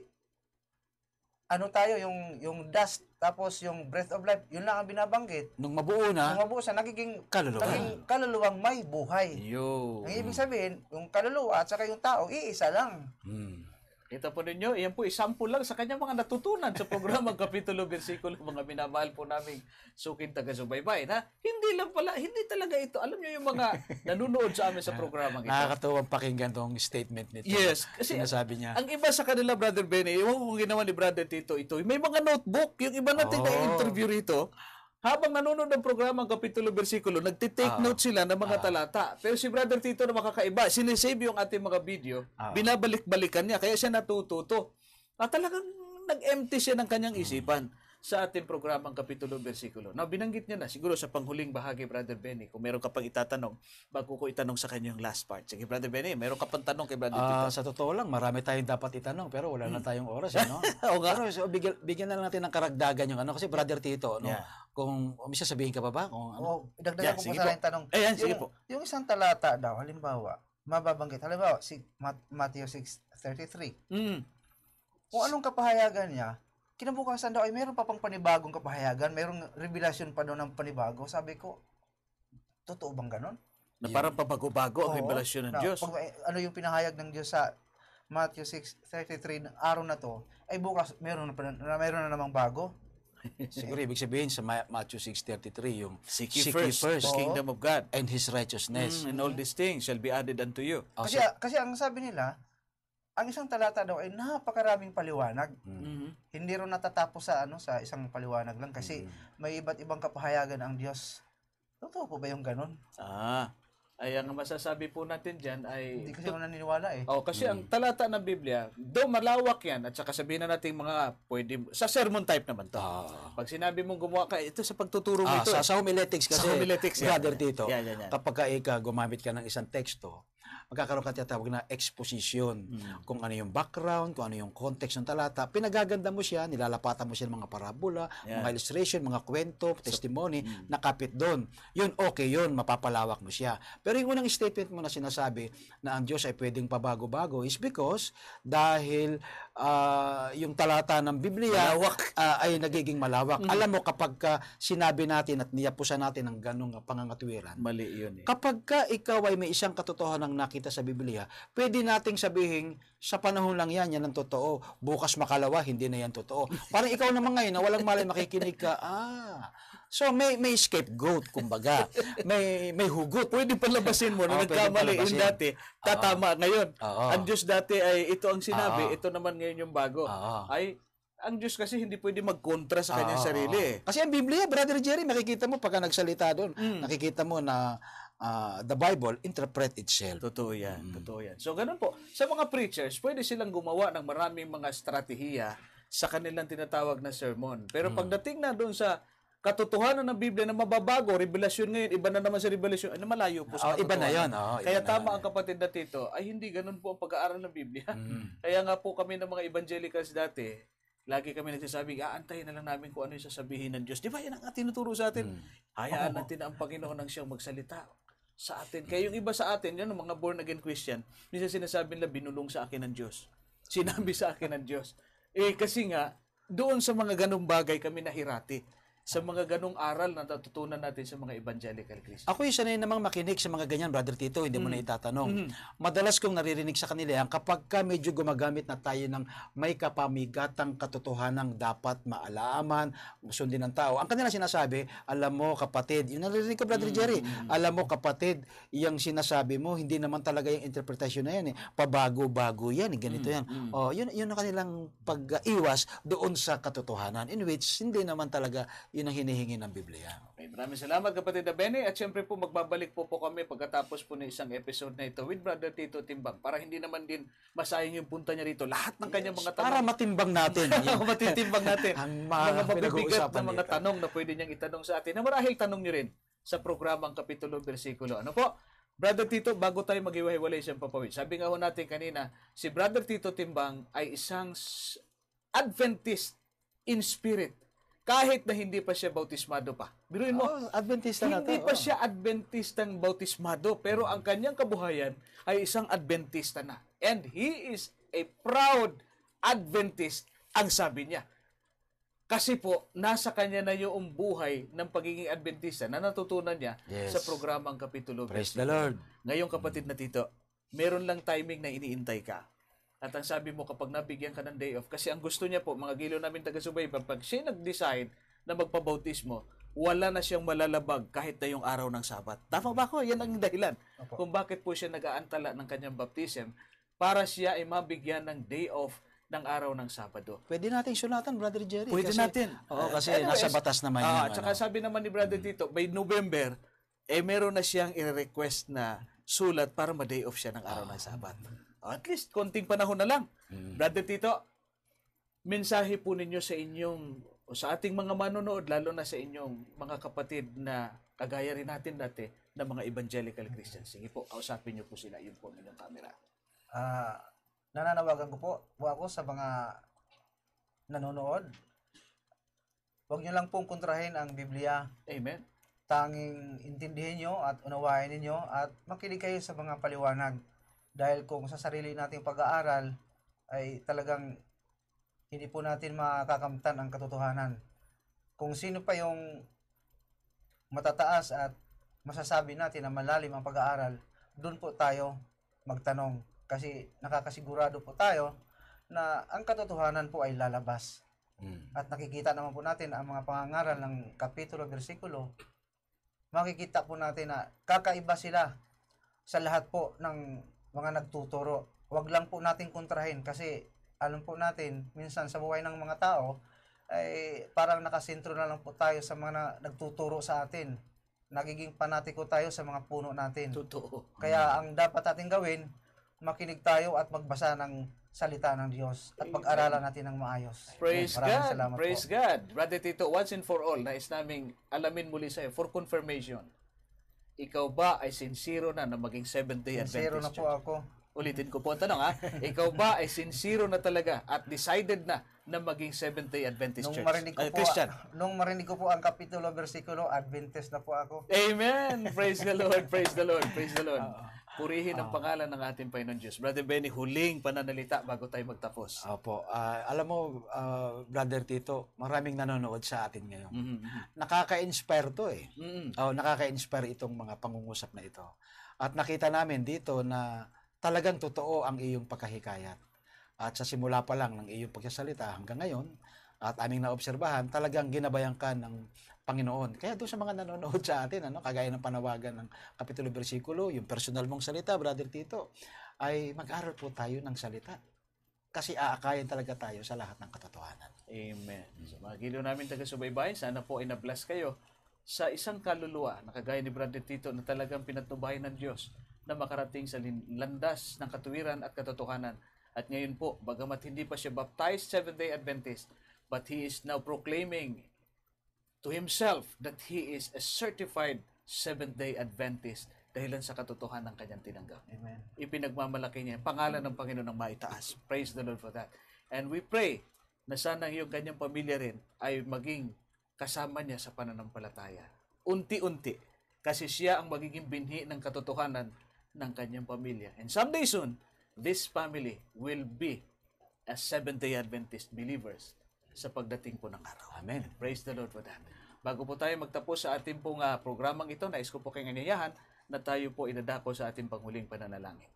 Speaker 9: tayo yung dust tapos yung breath of life, yun lang ang binabanggit.
Speaker 8: Nung mabuo na,
Speaker 9: naging kaluluwang may buhay. Ang ibig sabihin, yung kaluluwa at saka yung tao, iisa lang.
Speaker 2: Kita po ninyo, iyan po isample lang sa kanyang mga natutunan sa programang Kapitulo, Bersikulo, mga minamahal po naming suking taga-subaybay, na hindi talaga ito. Alam nyo yung mga nanonood sa amin sa programang ito.
Speaker 8: Nakakatuwang pakinggan tong statement nito.
Speaker 2: Yes, kasi
Speaker 8: sinasabi niya.
Speaker 2: Ang iba sa kanila, Brother Benny, ewan ko kung ginawa ni Brother Tito ito, may mga notebook. Yung iba natin na-interview rito, habang nanonood ng programang Kapitulo, Bersikulo, nagtitake note sila ng mga talata. Pero si Brother Tito na makakaiba, sinisave yung ating mga video, binabalik-balikan niya, kaya siya natututo. At talagang nag-empty siya ng kanyang isipan sa ating programang Kapitulo, Bersikulo. Now, binanggit niya na, siguro sa panghuling bahagi, Brother Benny, kung meron ka pang itatanong, bago ko itanong sa kanya yung last part. Sige, Brother Benny, meron ka pang tanong kay Brother Tito?
Speaker 8: Sa totoo lang, marami tayong dapat itanong, pero wala na tayong oras.
Speaker 2: Oo nga.
Speaker 8: Pero so, bigyan na lang natin ng karagdagan yung kasi Brother Tito, kung may sasabihin ka pa ba?
Speaker 9: Dagdagan ko po sa tanong.
Speaker 2: Sige po.
Speaker 9: Yung isang talata daw, halimbawa, mababanggit, si Matthew 6:33. Kung anong kapahayagan niya, kinabukasan daw ay meron pa pang panibagong kapahayagan, mayroong revelasyon pa doon ng panibago. Sabi ko, totoo bang ganon?
Speaker 2: Na parang pabago-bago ang revelasyon ng Diyos.
Speaker 9: Ano yung pinahayag ng Diyos sa Matthew 6:33 ng araw na to, ay bukas meron na namang bago.
Speaker 8: Siguro ibig sabihin sa Matthew 6:33 yung
Speaker 2: Seek ye first the kingdom of God
Speaker 8: and His righteousness.
Speaker 2: And all these things shall be added unto you.
Speaker 9: Kasi ang sabi nila, ang isang talata daw ay napakaraming paliwanag. Hindi rin natatapos sa isang paliwanag lang kasi may iba't ibang kapahayagan ang Diyos. Totoo po ba yung ganon?
Speaker 2: Ay ang masasabi po natin dyan ay...
Speaker 9: Hindi kasi ako naniniwala
Speaker 2: kasi ang talata ng Biblia, though malawak yan, at saka sabihin na natin mga pwede... Sa sermon type naman to. Pag sinabi mong gumawa ka, ito sa pagtuturo mo ito.
Speaker 8: Sa homiletics kasi, Brother Tito,
Speaker 2: yan.
Speaker 8: kapag gumamit ka ng isang teksto, magkakaroon ka tinatawag na exposition. Kung ano yung background, kung ano yung context ng talata, pinagaganda mo siya, nilalapatan mo siya ng mga parabola, mga illustration, mga kwento, testimony, nakapit doon. Yun, okay yun, mapapalawak mo siya. Pero yung unang statement mo na sinasabi na ang Diyos ay pwedeng pabago-bago is because dahil yung talata ng Biblia ay nagiging malawak. Alam mo, kapag sinabi natin at niyapusan natin ng ganong pangangatwiran,
Speaker 2: mali yun
Speaker 8: kapag ikaw ay may isang katotohanan nakita sa Biblia, pwede nating sabihin sa panahon lang yan ang totoo. Bukas makalawa, hindi na yan totoo. Parang ikaw naman ngayon, na walang malay makikinig ka, so may scapegoat, kumbaga. May hugot.
Speaker 2: Pwede palabasin mo na
Speaker 8: Pwede
Speaker 2: nagkamali yung
Speaker 8: palabasin.
Speaker 2: dati, tatama ngayon.
Speaker 8: Oo.
Speaker 2: Ang Diyos dati ay ito ang sinabi,
Speaker 8: Oo.
Speaker 2: ito naman ngayon yung bago.
Speaker 8: Oo.
Speaker 2: Ay, ang Diyos kasi hindi pwede magkontra sa kanyang
Speaker 8: Oo,
Speaker 2: sarili.
Speaker 8: oo. Kasi ang Biblia, Brother Jerry, makikita mo pagka nagsalita doon, nakikita mo na the Bible interpret itself.
Speaker 2: Totoo yan, totoo yan. So, ganun po. Sa mga preachers, pwede silang gumawa ng maraming mga estratehiya sa kanilang tinatawag na sermon. Pero pagdating na doon sa katotohanan ng Biblia na mababago, revelasyon ngayon, iba na naman sa revelasyon, ano malayo po sa
Speaker 8: Iba na
Speaker 2: katotohanan.
Speaker 8: yun.
Speaker 2: Kaya
Speaker 8: Iba
Speaker 2: tama
Speaker 8: na.
Speaker 2: ang kapatid na Tito, ay hindi ganun po ang pag-aaral ng Biblia. Kaya nga po kami ng mga evangelicals dati, lagi kami nagsasabi, aantayin na lang namin kung ano yung sasabihin ng Diyos. Di ba yan ang tinuturo sa atin? Hayaan natin na ang Panginoon ang siyang magsalita sa atin. Kaya yung iba sa atin, yan, mga born again Christian, minsan sinasabi nila, binulong sa akin ng Diyos. Sinabi sa akin ng Diyos. Kasi nga, doon sa mga ganong bagay kami nahirati. Sa mga ganong aral na natutunan natin sa mga evangelical Christian.
Speaker 8: Ako yung sanay namang makinig sa mga ganyan, Brother Tito, hindi mo na itatanong. Madalas kong naririnig sa kanila yan, kapag ka medyo gumagamit na tayo ng may kapamigatang katotohanang dapat maalaman, sundin ng tao. Ang kanila sinasabi, alam mo kapatid, yung naririnig ko, Brother Jerry, alam mo kapatid, yung sinasabi mo, hindi naman talaga yung interpretasyon na yan. Pabago-bago yan, ganito yan. Yun ang kanilang pag-iwas doon sa katotohanan, in which hindi naman talaga yun ang hinihingi ng Biblia.
Speaker 2: Okay, maraming salamat kapatid na Benny. At syempre po magbabalik po kami pagkatapos po ng isang episode na ito with Brother Tito Timbang para hindi naman din masayang yung punta niya rito. Lahat ng kanyang mga
Speaker 8: Para
Speaker 2: tanong.
Speaker 8: matimbang natin.
Speaker 2: Matitimbang natin.
Speaker 8: Ang
Speaker 2: mga mabibigat
Speaker 8: pinag-uusapan
Speaker 2: na mga
Speaker 8: dito.
Speaker 2: tanong na pwede niyang itanong sa atin. Na marahil tanong niyo rin sa programang Kapitulo Bersikulo. Ano po? Brother Tito, bago tayo mag-iwahiwalay siyang papawid. Sabi nga ho natin kanina, si Brother Tito Timbang ay isang Adventist in spirit. Kahit na hindi pa siya bautismado pa. Biruin mo,
Speaker 8: Adventista na to.
Speaker 2: hindi pa siya Adventistang bautismado, pero ang kanyang kabuhayan ay isang Adventista na. And he is a proud Adventist, ang sabi niya. Kasi po, nasa kanya na yung buhay ng pagiging Adventista na natutunan niya
Speaker 8: Yes.
Speaker 2: sa programang Kapitulo.
Speaker 8: Praise the Lord.
Speaker 2: Ngayong kapatid na Tito, meron lang timing na iniintay ka. At ang sabi mo, kapag nabigyan ka ng day off, kasi ang gusto niya po, mga giliw namin taga-subaybang, pag siya nag-decide na magpabautismo, wala na siyang malalabag kahit na yung araw ng Sabat. Tama ba ako? Yan ang dahilan kung bakit po siya nag-aantala ng kanyang baptism para siya ay mabigyan ng day off ng araw ng Sabado.
Speaker 8: Pwede nating sunatan, Brother Jerry.
Speaker 2: Pwede
Speaker 8: kasi,
Speaker 2: natin.
Speaker 8: Oo, kasi
Speaker 2: Anyways,
Speaker 8: nasa batas naman yun.
Speaker 2: At saka sabi naman ni Brother Tito, by November, meron na siyang i-request na sulat para ma-day off siya ng araw ng Sabat. At least, konting panahon na lang. Brother Tito, mensahe po ninyo sa inyong, o sa ating mga manonood, lalo na sa inyong mga kapatid na kagaya rin natin dati, na mga evangelical Christians. Sige po, kausapin niyo po sila. Yun po ang inyong camera.
Speaker 9: Nananawagan ko po ako sa mga nanonood. Huwag niyo lang pong kontrahin ang Biblia.
Speaker 2: Amen.
Speaker 9: Tanging intindihin niyo at unawain ninyo at makinig kayo sa mga paliwanag. Dahil kung sa sarili nating pag-aaral ay talagang hindi po natin makakamtan ang katotohanan. Kung sino pa yung matataas at masasabi natin na malalim ang pag-aaral, doon po tayo magtanong. Kasi nakakasigurado po tayo na ang katotohanan po ay lalabas. At nakikita naman po natin ang mga pangangaral ng kapitulo, bersikulo, makikita po natin na kakaiba sila sa lahat po ng mga nagtuturo. Huwag lang po natin kontrahin kasi alam po natin, minsan sa buhay ng mga tao, ay parang nakasentro na lang po tayo sa mga nagtuturo sa atin. Nagiging panatiko tayo sa mga puno natin.
Speaker 2: Totoo.
Speaker 9: Kaya ang dapat natin gawin, makinig tayo at magbasa ng salita ng Diyos at pag-aralan natin ng maayos.
Speaker 2: Praise
Speaker 9: Maraming
Speaker 2: God.
Speaker 9: salamat
Speaker 2: Praise
Speaker 9: po.
Speaker 2: God. Brother Tito, once and for all, nais naming alamin muli sa'yo for confirmation. Ikaw ba ay sincero na maging Seventh-day Adventist?
Speaker 9: Sincero na po
Speaker 2: Church?
Speaker 9: ako.
Speaker 2: Ulitin ko po ang tanong, ha? Ikaw ba ay sincero na talaga at decided na maging Seventh-day Adventist
Speaker 9: Nung
Speaker 2: Church?
Speaker 9: marinig ko po,
Speaker 2: Christian.
Speaker 9: nung marinig ko po ang kapitulo, bersikulo, Adventist na po ako.
Speaker 2: Amen. Praise the Lord. Praise the Lord. Praise the Lord. Purihin ang pangalan ng ating Panginoon Diyos. Brother Benny, huling pananalita bago tayo magtapos.
Speaker 8: Opo. Alam mo, Brother Tito, maraming nanonood sa atin ngayon.
Speaker 2: Mhm.
Speaker 8: Nakaka-inspire to eh.
Speaker 2: Mhm.
Speaker 8: Nakaka-inspire itong mga pangungusap na ito. At nakita namin dito na talagang totoo ang iyong pagkahikayat. At sa simula pa lang ng iyong pagsasalita hanggang ngayon, at aming naobserbahan, talagang ginabayan ka ng Panginoon. Kaya doon sa mga nanonood sa atin, kagaya ng panawagan ng kapitulo bersikulo, yung personal mong salita, Brother Tito, ay mag-aral po tayo ng salita. Kasi aakayin talaga tayo sa lahat ng katotohanan.
Speaker 2: Amen. So mga giliw namin taga-subaybay, sana po ay na-bless kayo sa isang kaluluwa na kagaya ni Brother Tito na talagang pinatnubayan ng Diyos na makarating sa landas ng katuwiran at katotohanan. At ngayon po, bagamat hindi pa siya baptized Seventh-day Adventist, but he is now proclaiming to himself that he is a certified Seventh-day Adventist dahilan sa katotohanan ng kanyang tinanggap.
Speaker 9: Amen.
Speaker 2: Ipinagmamalaki niya ang pangalan ng Panginoon ng maitaas. Praise the Lord for that. And we pray na sana yung kanyang pamilya rin ay maging kasama niya sa pananampalataya. Unti-unti. Kasi siya ang magiging binhi ng katotohanan ng kanyang pamilya. And someday soon, this family will be as Seventh-day Adventist believers sa pagdating po ng araw.
Speaker 8: Amen.
Speaker 2: Praise the Lord for that. Bago po tayo magtapos sa ating pong programang ito, nais ko po kayong anyayahan na tayo po idadako sa ating panghuling pananalangin.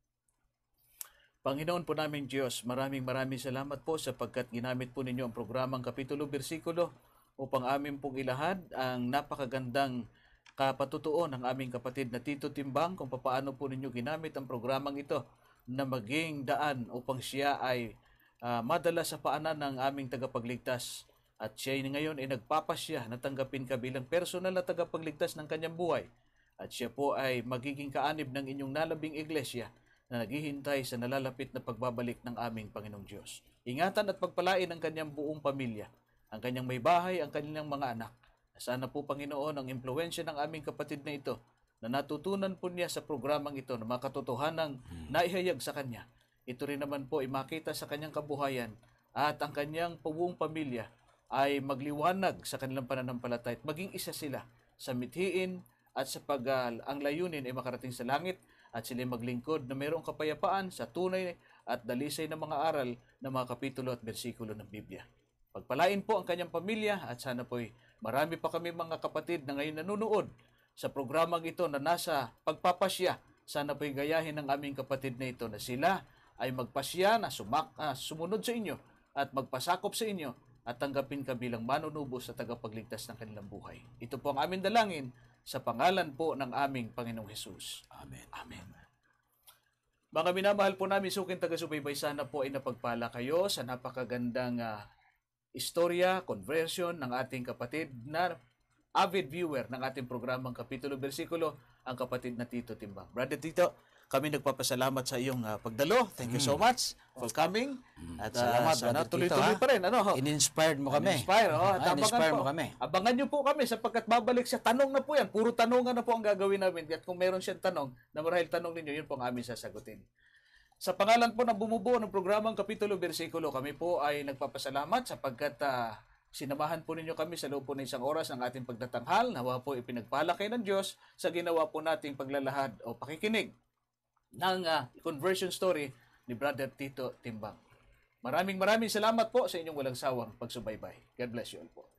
Speaker 2: Panginoon po namin Diyos, maraming salamat po sapagkat ginamit po ninyo ang programang Kapitulo Bersikulo upang amin pong ilahad ang napakagandang kapatutuon ng aming kapatid na Tito Timbang kung paano po ninyo ginamit ang programang ito na maging daan upang siya ay madala sa paanan ng aming tagapagligtas. At siya ngayon ay nagpapasya na tanggapin ka bilang personal na tagapagligtas ng kanyang buhay. At siya po ay magiging kaanib ng inyong nalabing iglesia na naghihintay sa nalalapit na pagbabalik ng aming Panginoong Diyos. Ingatan at pagpalain ang kanyang buong pamilya, ang kanyang may bahay, ang kanyang mga anak. Sana po, Panginoon, ang impluwensya ng aming kapatid na ito na natutunan po niya sa programang ito na makatotohanang naihayag sa kanya. Ito rin naman po ay makita sa kanyang kabuhayan at ang kanyang buong pamilya ay magliwanag sa kanilang pananampalataya at maging isa sila sa mithiin at sa ang layunin ay makarating sa langit at sila maglingkod na mayroong kapayapaan sa tunay at dalisay na mga aral ng mga kapitulo at bersikulo ng Biblia. Pagpalain po ang kanyang pamilya at sana po'y marami pa kami mga kapatid na ngayon nanonood sa programang ito na nasa pagpapasya. Sana po'y gayahin ng aming kapatid na ito na sila ay magpasya na sumunod sa inyo at magpasakop sa inyo at tanggapin ka bilang manunubos sa tagapagligtas ng kanilang buhay. Ito po ang aming dalangin sa pangalan po ng aming Panginoong Hesus.
Speaker 8: Amen.
Speaker 2: Amen. Mga minamahal po namin suking taga-subaybay, sana po ay napagpala kayo sa napakagandang istorya, conversion ng ating kapatid na avid viewer ng ating programang Kapitulo Bersikulo, ang kapatid na Tito Timbang. Brother Tito, kami nagpapasalamat sa iyong pagdalo. Thank you so much for coming. At
Speaker 8: Salamat,
Speaker 2: sana
Speaker 8: Brother
Speaker 2: tuloy-tuloy
Speaker 8: Tito,
Speaker 2: pa rin.
Speaker 8: In-inspired mo kami.
Speaker 2: Inspire,
Speaker 8: in-inspire mo kami.
Speaker 2: Abangan niyo po kami sapagkat babalik siya. Tanong na po yan. Puro tanongan na po ang gagawin namin. At kung meron siyang tanong, na marahil tanong ninyo, yun po ang amin sasagutin. Sa pangalan po ng bumubuo ng programang Kapitulo Bersikulo, kami po ay nagpapasalamat sapagkat sinamahan po ninyo kami sa loob po ng isang oras ng ating pagtatanghal. Nawa po ipinagpala kayo ng Diyos sa ginawa po nating paglalahad o pakikinig ng conversion story ni Brother Tito Timbang. Maraming salamat po sa inyong walang sawang pagsubaybay. God bless you all po.